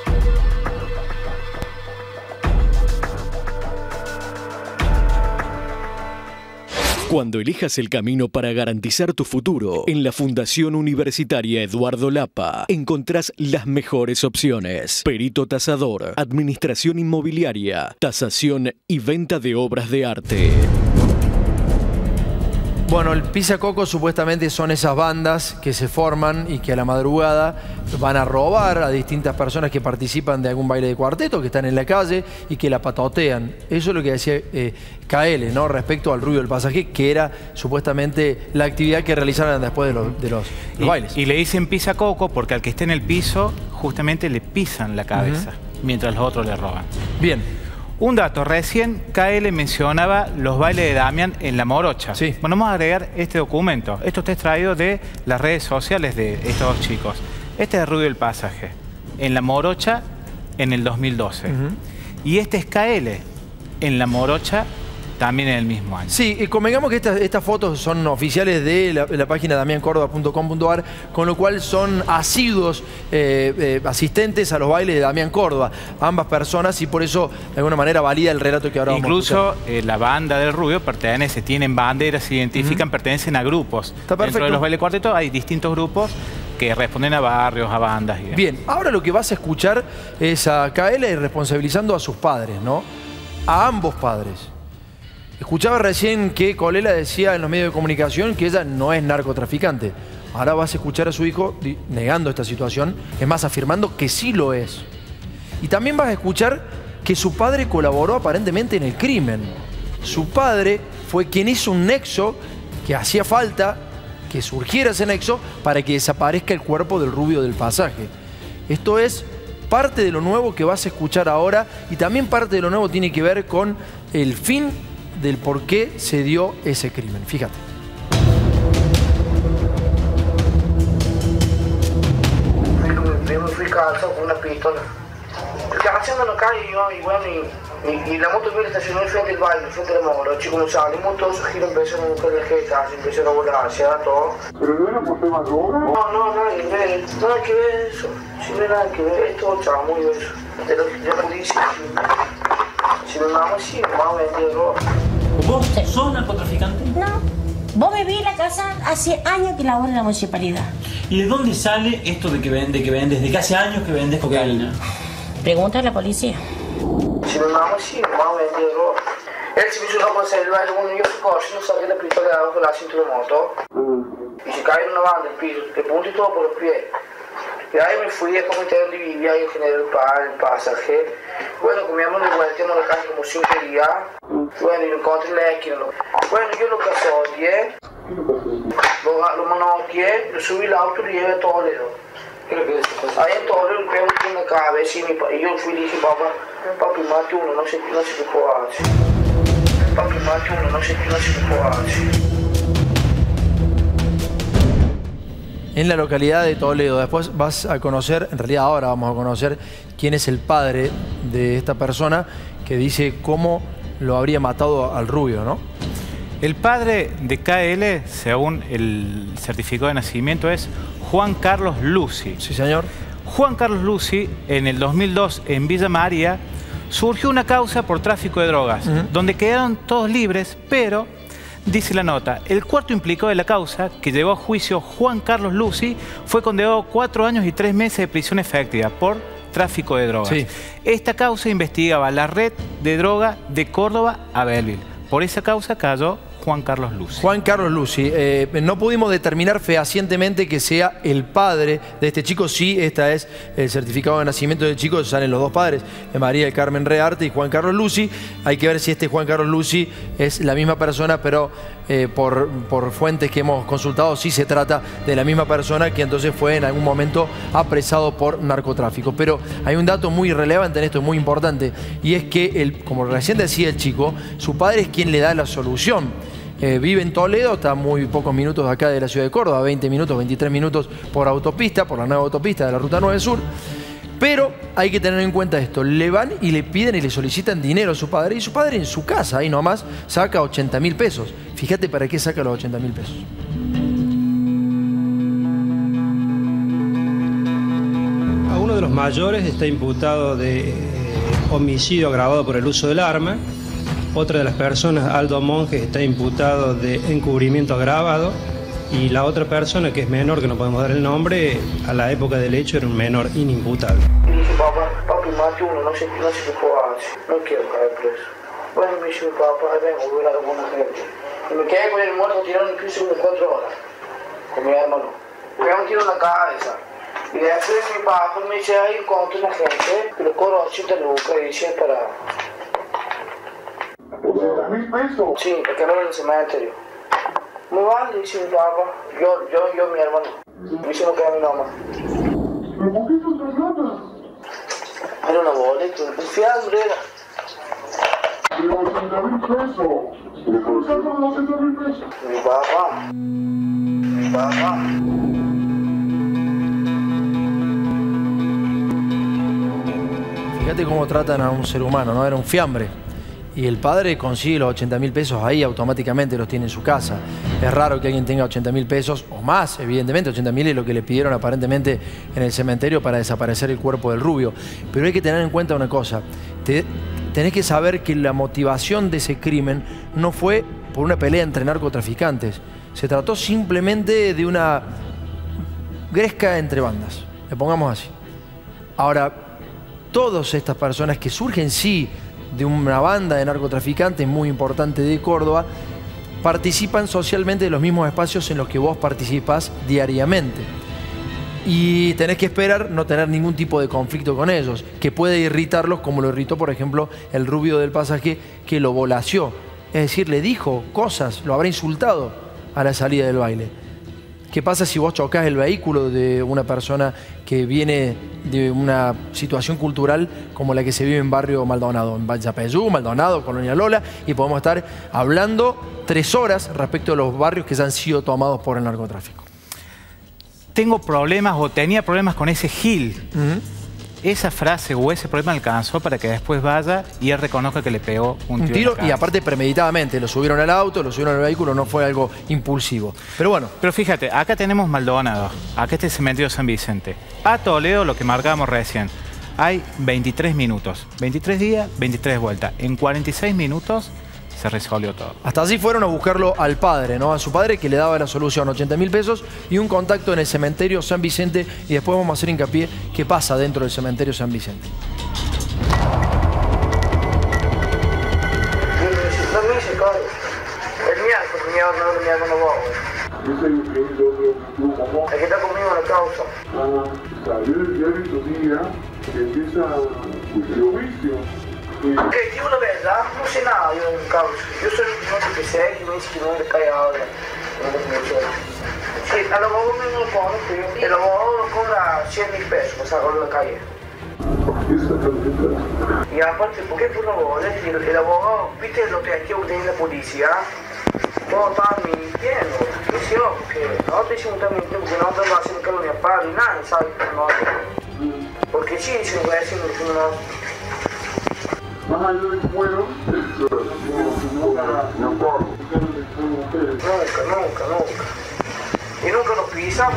Cuando elijas el camino para garantizar tu futuro, en la Fundación Universitaria Eduardo Lapa encontrás las mejores opciones. Perito tasador, administración inmobiliaria, tasación y venta de obras de arte. Bueno, el Pisacoco supuestamente son esas bandas que se forman y que a la madrugada van a robar a distintas personas que participan de algún baile de cuarteto, que están en la calle y que la patotean. Eso es lo que decía eh, K L, ¿no? Respecto al ruido del pasaje, que era supuestamente la actividad que realizaran después de los, de los, los y, bailes. Y le dicen Pisacoco porque al que esté en el piso justamente le pisan la cabeza, uh-huh. mientras los otros le roban. Bien. Un dato, recién K L mencionaba los bailes de Damián en La Morocha. Sí. Bueno, vamos a agregar este documento. Esto está extraído de las redes sociales de estos dos chicos. Este es el ruido del pasaje, en La Morocha en el dos mil doce. Uh-huh. Y este es K L, en La Morocha también en el mismo año. Sí, y convengamos que estas, estas fotos son oficiales de la, la página damian córdoba punto com punto ar, con lo cual son asiduos eh, eh, asistentes a los bailes de Damián Córdoba, ambas personas, y por eso de alguna manera valida el relato que ahora vamos Incluso, a escuchar. Incluso eh, la banda del ruido pertenece, tienen banderas, se identifican, uh-huh. pertenecen a grupos. Está perfecto. Dentro de los bailes de cuarteto hay distintos grupos que responden a barrios, a bandas. Y bien, ahora lo que vas a escuchar es a K L responsabilizando a sus padres, ¿no? A ambos padres. Escuchaba recién que Colela decía en los medios de comunicación que ella no es narcotraficante. Ahora vas a escuchar a su hijo negando esta situación, es más, afirmando que sí lo es. Y también vas a escuchar que su padre colaboró aparentemente en el crimen. Su padre fue quien hizo un nexo que hacía falta que surgiera ese nexo para que desaparezca el cuerpo del rubio del pasaje. Esto es parte de lo nuevo que vas a escuchar ahora, y también parte de lo nuevo tiene que ver con el fin del por qué se dio ese crimen. Fíjate. Fui con mi primo y fui calzado con una pistola. Porque haciendo en la calle yo, y bueno, y, y, y la moto mía estacionó enfrente del baile, enfrente del moro. Chicos, no salimos todos esos giros, empezaron a buscar el jeta, empezaron a volar hacia todo. ¿Pero no era por temas droga? No, no, nada que ver, nada que ver eso. Si no hay nada que ver, esto está muy eso. De lo que yo le dije, si mi mamá sí, mi mamá vendía droga. ¿Vos sos narcotraficante? No. Vos me vi en la casa hace años que laboro en la municipalidad. ¿Y de dónde sale esto de que vendes, que vendes? ¿De que hace años que vendes cocaína? Pregunta a la policía. Si mi mamá sí, mi mamá vendía droga. Él se me hizo una cosa del baile, bueno, yo fui corriendo, saqué la pistola de abajo de la cintura de moto. Y se cayó en una banda del piso, le punto y todo por los pies. Y ahí me fui a comentar donde vivía ahí en General Paz, el pasaje. Bueno, comíamos de vuelta en la calle como cinco días. Bueno, y lo encontré en la esquina. Bueno, yo lo casoteé, lo, lo manoteé, lo subí al auto y lo llevé a Toledo. Ahí en Toledo le pegué un tiro en la cabeza y, mi, y yo fui y dije, papá, papi, mate uno, no sé, no sé qué puedo hacer. Papi, mate uno, no sé, no sé qué puedo hacer. En la localidad de Toledo. Después vas a conocer, en realidad ahora vamos a conocer quién es el padre de esta persona que dice cómo lo habría matado al rubio, ¿no? El padre de K L, según el certificado de nacimiento, es Juan Carlos Lucy. Sí, señor. Juan Carlos Lucy, en el dos mil dos, en Villa María, surgió una causa por tráfico de drogas, uh-huh. donde quedaron todos libres, pero... Dice la nota, el cuarto implicado de la causa, que llevó a juicio Juan Carlos Lucy, fue condenado a cuatro años y tres meses de prisión efectiva por tráfico de drogas. Sí. Esta causa investigaba la red de droga de Córdoba a Belleville. Por esa causa cayó Juan Carlos Lucy. Juan Carlos Lucy. Eh, no pudimos determinar fehacientemente que sea el padre de este chico. Sí, esta es el certificado de nacimiento del chico. Salen los dos padres, María del Carmen Rearte y Juan Carlos Lucy. Hay que ver si este Juan Carlos Lucy es la misma persona, pero eh, por, por fuentes que hemos consultado, sí se trata de la misma persona que entonces fue en algún momento apresado por narcotráfico. Pero hay un dato muy relevante en esto, muy importante, y es que, el, como recién decía el chico, su padre es quien le da la solución. Eh, vive en Toledo, está a muy pocos minutos de acá de la ciudad de Córdoba, veinte minutos, veintitrés minutos por autopista, por la nueva autopista de la Ruta nueve Sur. Pero hay que tener en cuenta esto, le van y le piden y le solicitan dinero a su padre, y su padre en su casa, ahí nomás, saca ochenta mil pesos. Fíjate para qué saca los ochenta mil pesos. A uno de los mayores está imputado de eh, homicidio agravado por el uso del arma. Otra de las personas, Aldo Monjes, está imputado de encubrimiento agravado. Y la otra persona, que es menor, que no podemos dar el nombre, a la época del hecho era un menor inimputable. Y dice, papá, papi, mate uno, no sé, no sé qué puedo hacer, no quiero caer preso. Bueno, me dice mi papá, vengo, voy a hablar con una gente. Y me quedé con el muerto tirado en el piso unas cuatro horas, con mi hermano. Me un tiro en la cabeza. Y después mi papá me dice, ahí encontré una gente, que le cobro ochenta lucas, y dice, para... ¿ochenta mil pesos? Sí, para que no en el cementerio. Muy vale, dice mi papá. Yo, yo, yo, mi hermano. Me dice no queda mi mamá. ¿Pero por qué tú te plata? Era una boleta, un fiambre era. Pero ochenta mil pesos. ¿Por qué sacan los ochenta mil pesos? Mi papá. Mi papá. Fíjate cómo tratan a un ser humano, ¿no? Era un fiambre. Y el padre consigue los ochenta mil pesos ahí, automáticamente los tiene en su casa. Es raro que alguien tenga ochenta mil pesos o más, evidentemente. ochenta mil es lo que le pidieron aparentemente en el cementerio para desaparecer el cuerpo del rubio. Pero hay que tener en cuenta una cosa. Te, tenés que saber que la motivación de ese crimen no fue por una pelea entre narcotraficantes. Se trató simplemente de una gresca entre bandas. Le pongamos así. Ahora, todas estas personas que surgen, sí, de una banda de narcotraficantes muy importante de Córdoba, participan socialmente de los mismos espacios en los que vos participás diariamente. Y tenés que esperar no tener ningún tipo de conflicto con ellos, que puede irritarlos, como lo irritó, por ejemplo, el rubio del pasaje, que lo volació. Es decir, le dijo cosas, lo habrá insultado a la salida del baile. ¿Qué pasa si vos chocás el vehículo de una persona que viene de una situación cultural como la que se vive en Barrio Maldonado, en Vallapeyú, Maldonado, Colonia Lola, y podemos estar hablando tres horas respecto a los barrios que ya han sido tomados por el narcotráfico? Tengo problemas o tenía problemas con ese Gil. Uh-huh. Esa frase o ese problema alcanzó para que después vaya y él reconozca que le pegó un, un tiro. Y aparte premeditadamente, lo subieron al auto, lo subieron al vehículo, no fue algo impulsivo. Pero bueno. Pero fíjate, acá tenemos Maldonado, acá este cementerio San Vicente. A Toledo, lo que marcábamos recién, hay veintitrés minutos. veintitrés días, veintitrés vueltas. En cuarenta y seis minutos se resolvió todo. Hasta allí fueron a buscarlo al padre, ¿no? A su padre, que le daba la solución, ochenta mil pesos y un contacto en el cementerio San Vicente, y después vamos a hacer hincapié qué pasa dentro del cementerio San Vicente. No me hice cargo. El miércoles, mi hermano, mi hermano Bobo. El que está conmigo en la causa. Ah, salió el diario estos días que empieza el juicio. Ok, digo la verdad, no sé nada yo en causa. Yo soy el primero que sé y me dice que no le cae ahora. Sí, al abogado no lo conozco yo. El abogado lo cobra cien mil pesos para sacarlo de la calle. Y aparte, ¿por qué por la abogado? El abogado, ¿viste lo que aquí tiene la policía? Todos estaban mintiendo. Dice, porque nosotros hicimos estar mintiendo, porque nosotros no hacemos cargo ni a padre ni nada, ¿sabes? Porque sí, dicen que decimos que no. Más allá de que fueron, nunca, nunca, nunca, nunca. Y nunca nos pisamos.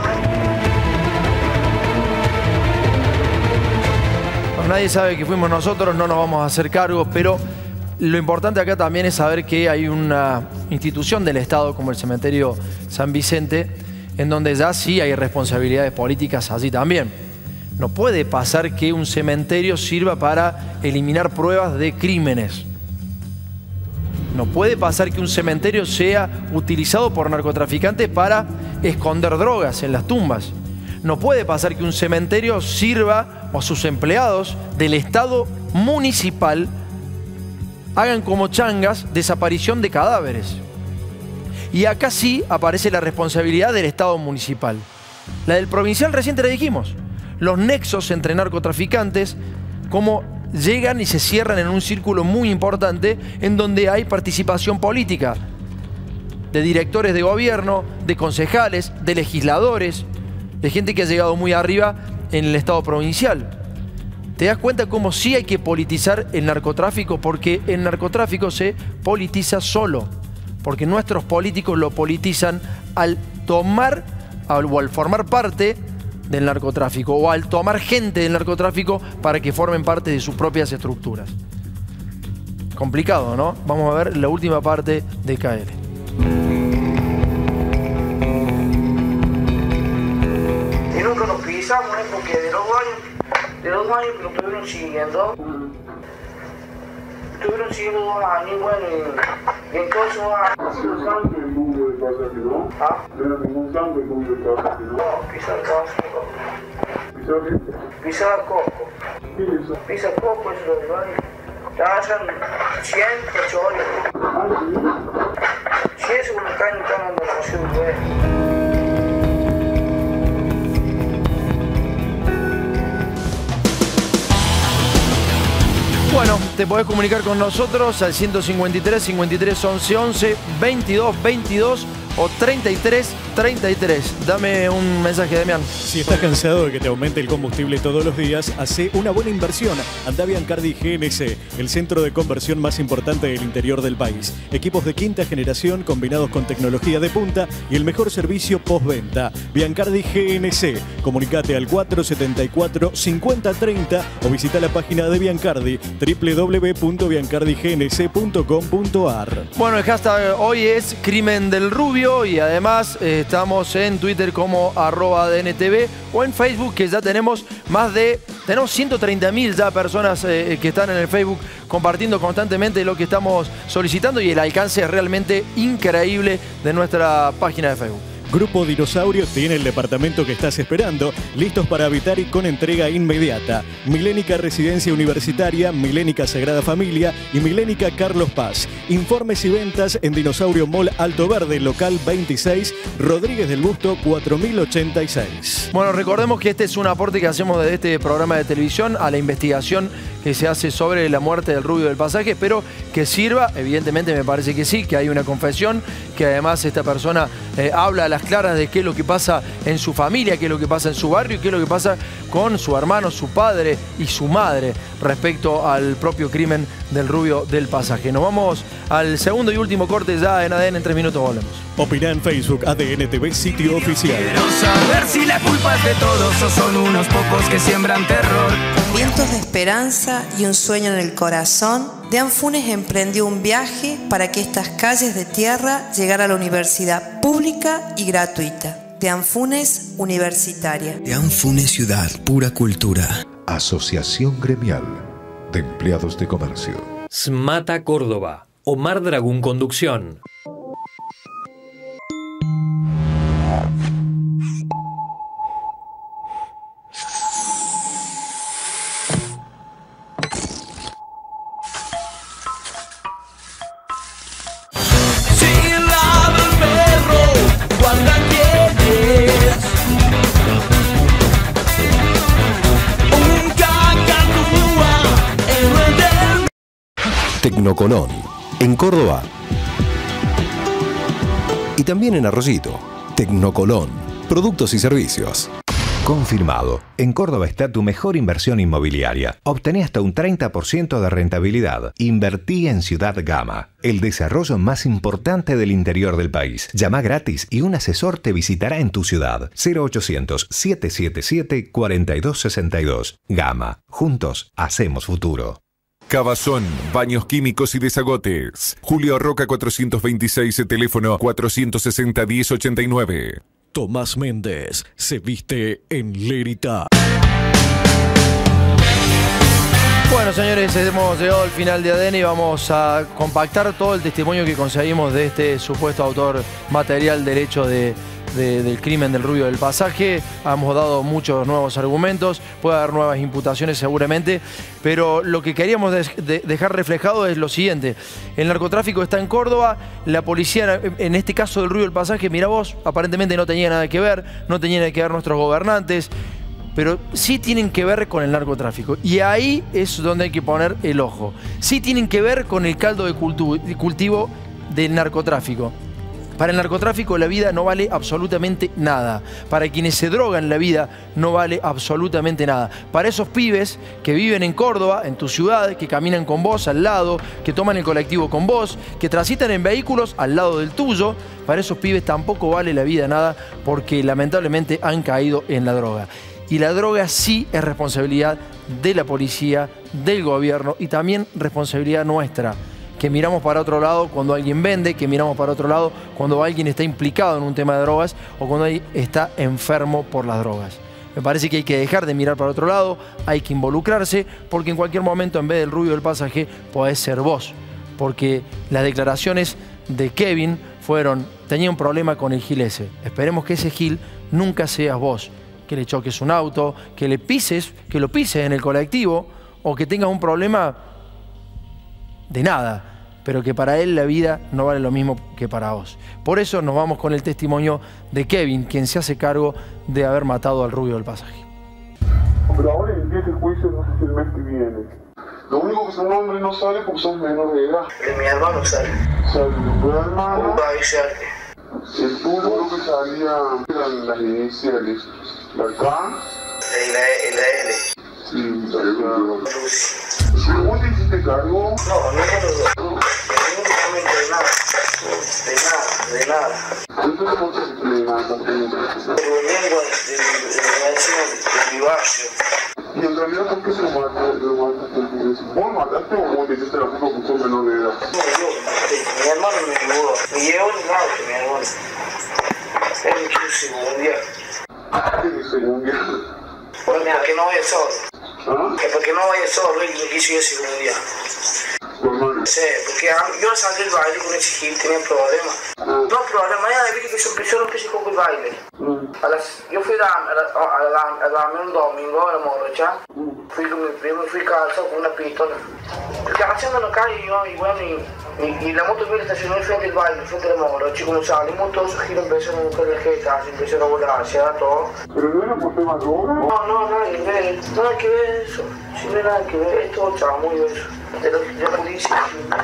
Bueno, nadie sabe que fuimos nosotros, no nos vamos a hacer cargo, pero lo importante acá también es saber que hay una institución del Estado como el cementerio San Vicente, en donde ya sí hay responsabilidades políticas allí también. No puede pasar que un cementerio sirva para eliminar pruebas de crímenes. No puede pasar que un cementerio sea utilizado por narcotraficantes para esconder drogas en las tumbas. No puede pasar que un cementerio sirva, o sus empleados del Estado municipal hagan como changas desaparición de cadáveres. Y acá sí aparece la responsabilidad del Estado municipal. La del provincial recién te la dijimos. Los nexos entre narcotraficantes, cómo llegan y se cierran en un círculo muy importante en donde hay participación política. de directores de gobierno, de concejales, de legisladores, de gente que ha llegado muy arriba en el Estado provincial. ¿Te das cuenta cómo sí hay que politizar el narcotráfico? Porque el narcotráfico se politiza solo. Porque nuestros políticos lo politizan al tomar o al formar parte del narcotráfico o al tomar gente del narcotráfico para que formen parte de sus propias estructuras. Complicado, ¿no? Vamos a ver la última parte de K L. Y nunca nos pisamos, ¿eh? Porque de dos años, de dos años que nos estuvieron siguiendo, estuvieron siguiendo dos años, bueno, y, y entonces va... ¿Ha sido sangre el mundo del pasaje, no? ¿Ah? No era ningún sangre el mundo del pasaje, ¿no? No, pisar coco. ¿Pisar qué? Pisar coco. ¿Qué es eso? Pisar coco, eso es lo que vale. Ya son cien pechones. Ah, sí. Si eso me cae en toda la nación, güey. Bueno, te podés comunicar con nosotros al ciento cincuenta y tres, cincuenta y tres, once, once, veintidós, veintidós o treinta y tres, treinta y tres. Dame un mensaje, Damián. Si estás cansado de que te aumente el combustible todos los días, hace una buena inversión. Anda a Biancardi G N C, el centro de conversión más importante del interior del país. Equipos de quinta generación combinados con tecnología de punta y el mejor servicio postventa. Biancardi G N C. Comunicate al cuatro setenta y cuatro, cincuenta treinta o visita la página de Biancardi, w w w punto biancardi g n c punto com punto a r. Bueno, el hashtag hoy es Crimen del Rubio y además eh, estamos en Twitter como arroba A D N T V o en Facebook, que ya tenemos más de, tenemos ciento treinta mil ya personas eh, que están en el Facebook compartiendo constantemente lo que estamos solicitando y el alcance es realmente increíble de nuestra página de Facebook. Grupo Dinosaurio tiene el departamento que estás esperando, listos para habitar y con entrega inmediata. Milénica Residencia Universitaria, Milénica Sagrada Familia y Milénica Carlos Paz. Informes y ventas en Dinosaurio Mall Alto Verde, local veintiséis, Rodríguez del Busto, cuatro mil ochenta y seis. Bueno, recordemos que este es un aporte que hacemos desde este programa de televisión a la investigación que se hace sobre la muerte del Rubio del Pasaje. Espero que sirva, evidentemente me parece que sí, que hay una confesión, que además esta persona eh, habla a las claras de qué es lo que pasa en su familia, qué es lo que pasa en su barrio y qué es lo que pasa con su hermano, su padre y su madre respecto al propio crimen del Rubio del Pasaje. Nos vamos al segundo y último corte ya en A D N. En tres minutos volvemos. Opina en Facebook A D N T V, sitio oficial. Quiero saber si la culpa es de todos o son unos pocos que siembran terror. Con vientos de esperanza y un sueño en el corazón, Dean Funes emprendió un viaje para que estas calles de tierra llegara a la universidad pública y gratuita. Dean Funes Universitaria. Dean Funes Ciudad, pura cultura. Asociación Gremial de Empleados de Comercio. SMATA Córdoba. Omar Dragún Conducción. Tecnocolón, en Córdoba. Y también en Arroyito. Tecnocolón, productos y servicios. Confirmado. En Córdoba está tu mejor inversión inmobiliaria. Obtené hasta un treinta por ciento de rentabilidad. Invertí en Ciudad Gama, el desarrollo más importante del interior del país. Llama gratis y un asesor te visitará en tu ciudad. cero ochocientos, setecientos setenta y siete, cuarenta y dos sesenta y dos. Gama. Juntos hacemos futuro. Cabazón, baños químicos y desagotes. Julio Roca cuatrocientos veintiséis, teléfono cuatrocientos sesenta, diez ochenta y nueve. Tomás Méndez se viste en Lerita. Bueno, señores, hemos llegado al final de A D N y vamos a compactar todo el testimonio que conseguimos de este supuesto autor material del hecho de, de, del crimen del Rubio del Pasaje. Hemos dado muchos nuevos argumentos, puede haber nuevas imputaciones seguramente, pero lo que queríamos de, de, dejar reflejado es lo siguiente. El narcotráfico está en Córdoba, la policía, en este caso del Rubio del Pasaje, mira vos, aparentemente no tenía nada que ver, no tenían nada que ver nuestros gobernantes, pero sí tienen que ver con el narcotráfico. Y ahí es donde hay que poner el ojo. Sí tienen que ver con el caldo de cultivo del narcotráfico. Para el narcotráfico la vida no vale absolutamente nada. Para quienes se drogan la vida no vale absolutamente nada. Para esos pibes que viven en Córdoba, en tu ciudad, que caminan con vos al lado, que toman el colectivo con vos, que transitan en vehículos al lado del tuyo, para esos pibes tampoco vale la vida nada porque lamentablemente han caído en la droga. Y la droga sí es responsabilidad de la policía, del gobierno y también responsabilidad nuestra, que miramos para otro lado cuando alguien vende, que miramos para otro lado cuando alguien está implicado en un tema de drogas o cuando alguien está enfermo por las drogas. Me parece que hay que dejar de mirar para otro lado, hay que involucrarse, porque en cualquier momento en vez del rubio del pasaje podés ser vos. Porque las declaraciones de Kevin fueron, tenía un problema con el Gil ese. Esperemos que ese Gil nunca seas vos, que le choques un auto, que le pises, que lo pises en el colectivo o que tengas un problema de nada, pero que para él la vida no vale lo mismo que para vos. Por eso nos vamos con el testimonio de Kevin, quien se hace cargo de haber matado al rubio del pasaje. Pero ahora empieza el juicio, no sé si el mes que viene. Lo único que su nombre no sale porque son menores de edad. De mi hermano sale. Sale de tu hermano. ¿Cómo va a avisarte? El tuyo lo que salía eran las iniciales. La K. Y la, la L. Sí, la Lucy. ¿Vos te hiciste cargo? No, no me lo doy. En ningún momento de nada. De nada, de nada. Entonces, ¿por qué se le mata? Por lengua de la vecina de mi barrio. Y en realidad, ¿por qué se lo mataste? ¿Vos mataste o vos te hiciste la culpa porque sos menor de edad? No, yo, mi hermano me ayudó. Me llevó en el auto, mi hermano. Él me quiso segundiar. ¿Qué es segundiar? Bueno, que no vaya solo. ¿Ah? Que porque no vaya solo, él me quiso ir segundiar. Sí, porque yo salí del baile con ese Gil, tenía problemas. Ah. No problemas, ya viste que yo empecé, yo empecé con el baile. Mm. A las, yo fui a la, a la, un domingo a la morocha, fui con mi primo y fui calzado con una pistola. Calzando en la calle yo, y bueno, y, y, y la moto me estacionó enfrente del baile, enfrente de la morocha, y como salimos todos esos giros empezaron a buscar el jeta, empezaron a volar hacia todo. ¿Pero no era por tema droga? No, no, nada que ver, nada que ver eso, si no hay nada que ver, es todo chamuyo eso. De la, de la policía,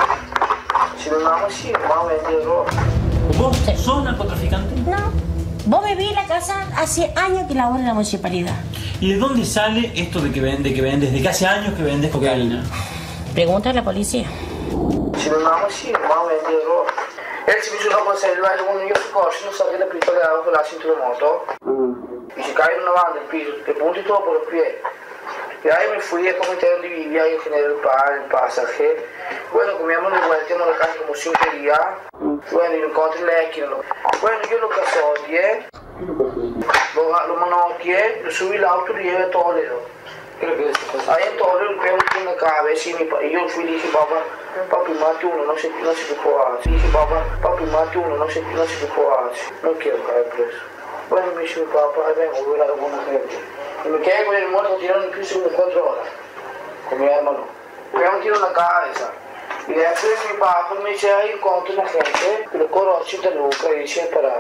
si mi mamá sí, mi mamá vendía droga. ¿Vos sos narcotraficante? No. Vos vivís en la casa hace años que laboro en la municipalidad. ¿Y de dónde sale esto de que vende, que vendes? ¿De que hace años que vendes cocaína? Pregunta a la policía. Si mi mamá sí, mi mamá vendía droga. Él se me hizo una cosa del baile, bueno, yo fui corriendo, saqué la pistola de abajo de la cintura de moto. Y se cae en una banda del piso, de punto y todo por los pies. Y ahí me fui a comentar donde vivía, yo generé el pan, el pasaje. Bueno, comíamos de volteamos la calle como cinco días. Bueno, y lo encontré en la esquina. Bueno, yo lo casoteé, lo, lo manoteé, lo subí al auto y lo llevé a Toledo. Ahí en Toledo le pegó en la cabeza y, mi, y yo fui y dije, papá, papi, mate uno, no sé, no sé qué puedo hacer. Y dije, papá, papi, mate uno, no sé, no sé qué puedo hacer. No quiero caer preso. Bueno, me dice mi papá, vengo, voy a ver a alguna gente. Y me quedé con el muerto tirado en el piso como cuatro horas, con mi hermano. Me un tiro en la cabeza. Y después mi papá me dice, ahí encontré una gente que le cobro ochenta lucas y dice para...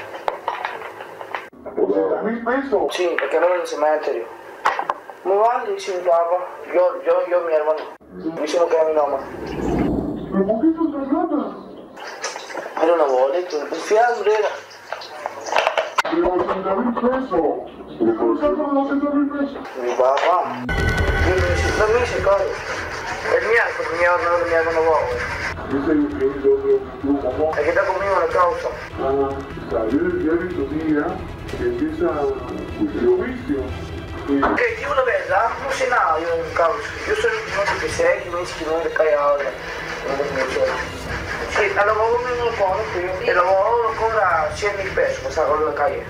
¿ochenta mil pesos? Sí, para que no en el cementerio. Muy vale, dice mi papá. Yo, yo, yo, mi hermano. Me dice no queda mi mamá. ¿Pero por qué tú te notas? Era una boleta, un fiambre era. Pero ochenta mil pesos. ¿Cómo sacas los ochenta mil pesos? Mi papá. Y me dice, no me dice, claro. El miércoles, mi hermano, mi hermano va, güey. Ese es el otro grupo. El que está conmigo en la causa. Ah, salió del diario estos días que empieza el juicio. Ok, digo la verdad, no sé nada yo en causa. Yo soy el único que sé que me dice que no le cae ahora. Sí, al abogado no lo conozco yo. El abogado lo cobra cien mil pesos para sacarlo de la calle.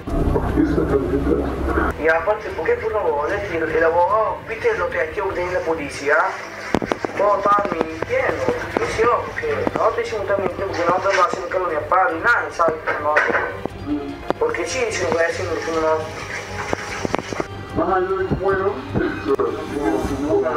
Y aparte, ¿por qué fue un abogado? El, el abogado, viste lo que aquí tiene la policía, todos estaban mintiendo. Dice yo, porque nosotros hicimos estar mintiendo, porque nosotros no hacemos cargo ni a pago ni nada, ¿sabes? No, porque sí, dicen que voy a decir que no. Más allá de que fueron, nunca,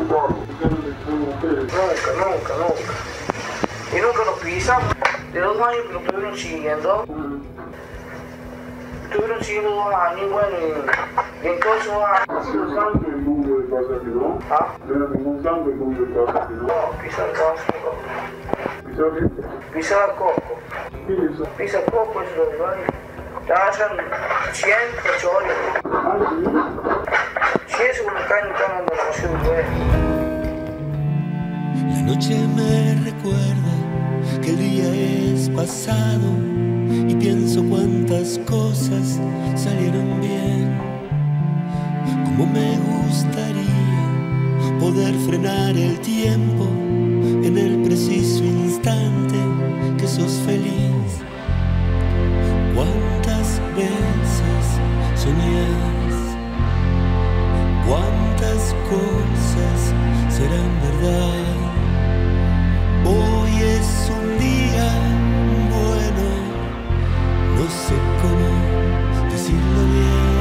nunca, nunca. Y nunca nos pisamos. De dos años que nos estuvieron siguiendo. Estuvieron siguiendo dos años, y bueno, y, y entonces dos años. ¿No era santo el número de pasaje, no? ¿Ah? No era ningún santo el número de pasaje, ¿no? No, pisar coco. ¿Pisar qué? Pisar coco. ¿Qué es Pisa poco, eso lo vale. Trabajan cien, ocho horas. Si eso con un caño están dando la noción de La noche me recuerda que el día es pasado y pienso cuántas cosas salieron bien. Como me gustaría poder frenar el tiempo en el preciso instante que sos feliz. Cuántas veces soñás, cuántas cosas serán verdad. Hoy es un día bueno, no sé cómo decirlo bien.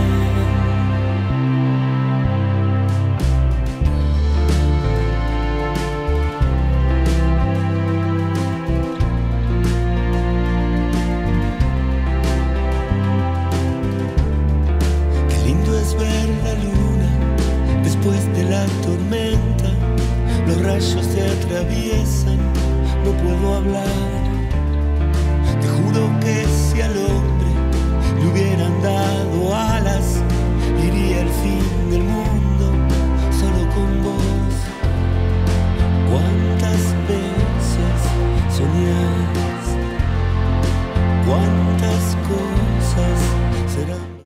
Qué lindo es ver la luna después de la tormenta. Los rayos se atraviesan, no puedo hablar. Te juro que si al hombre le hubieran dado alas, iría al fin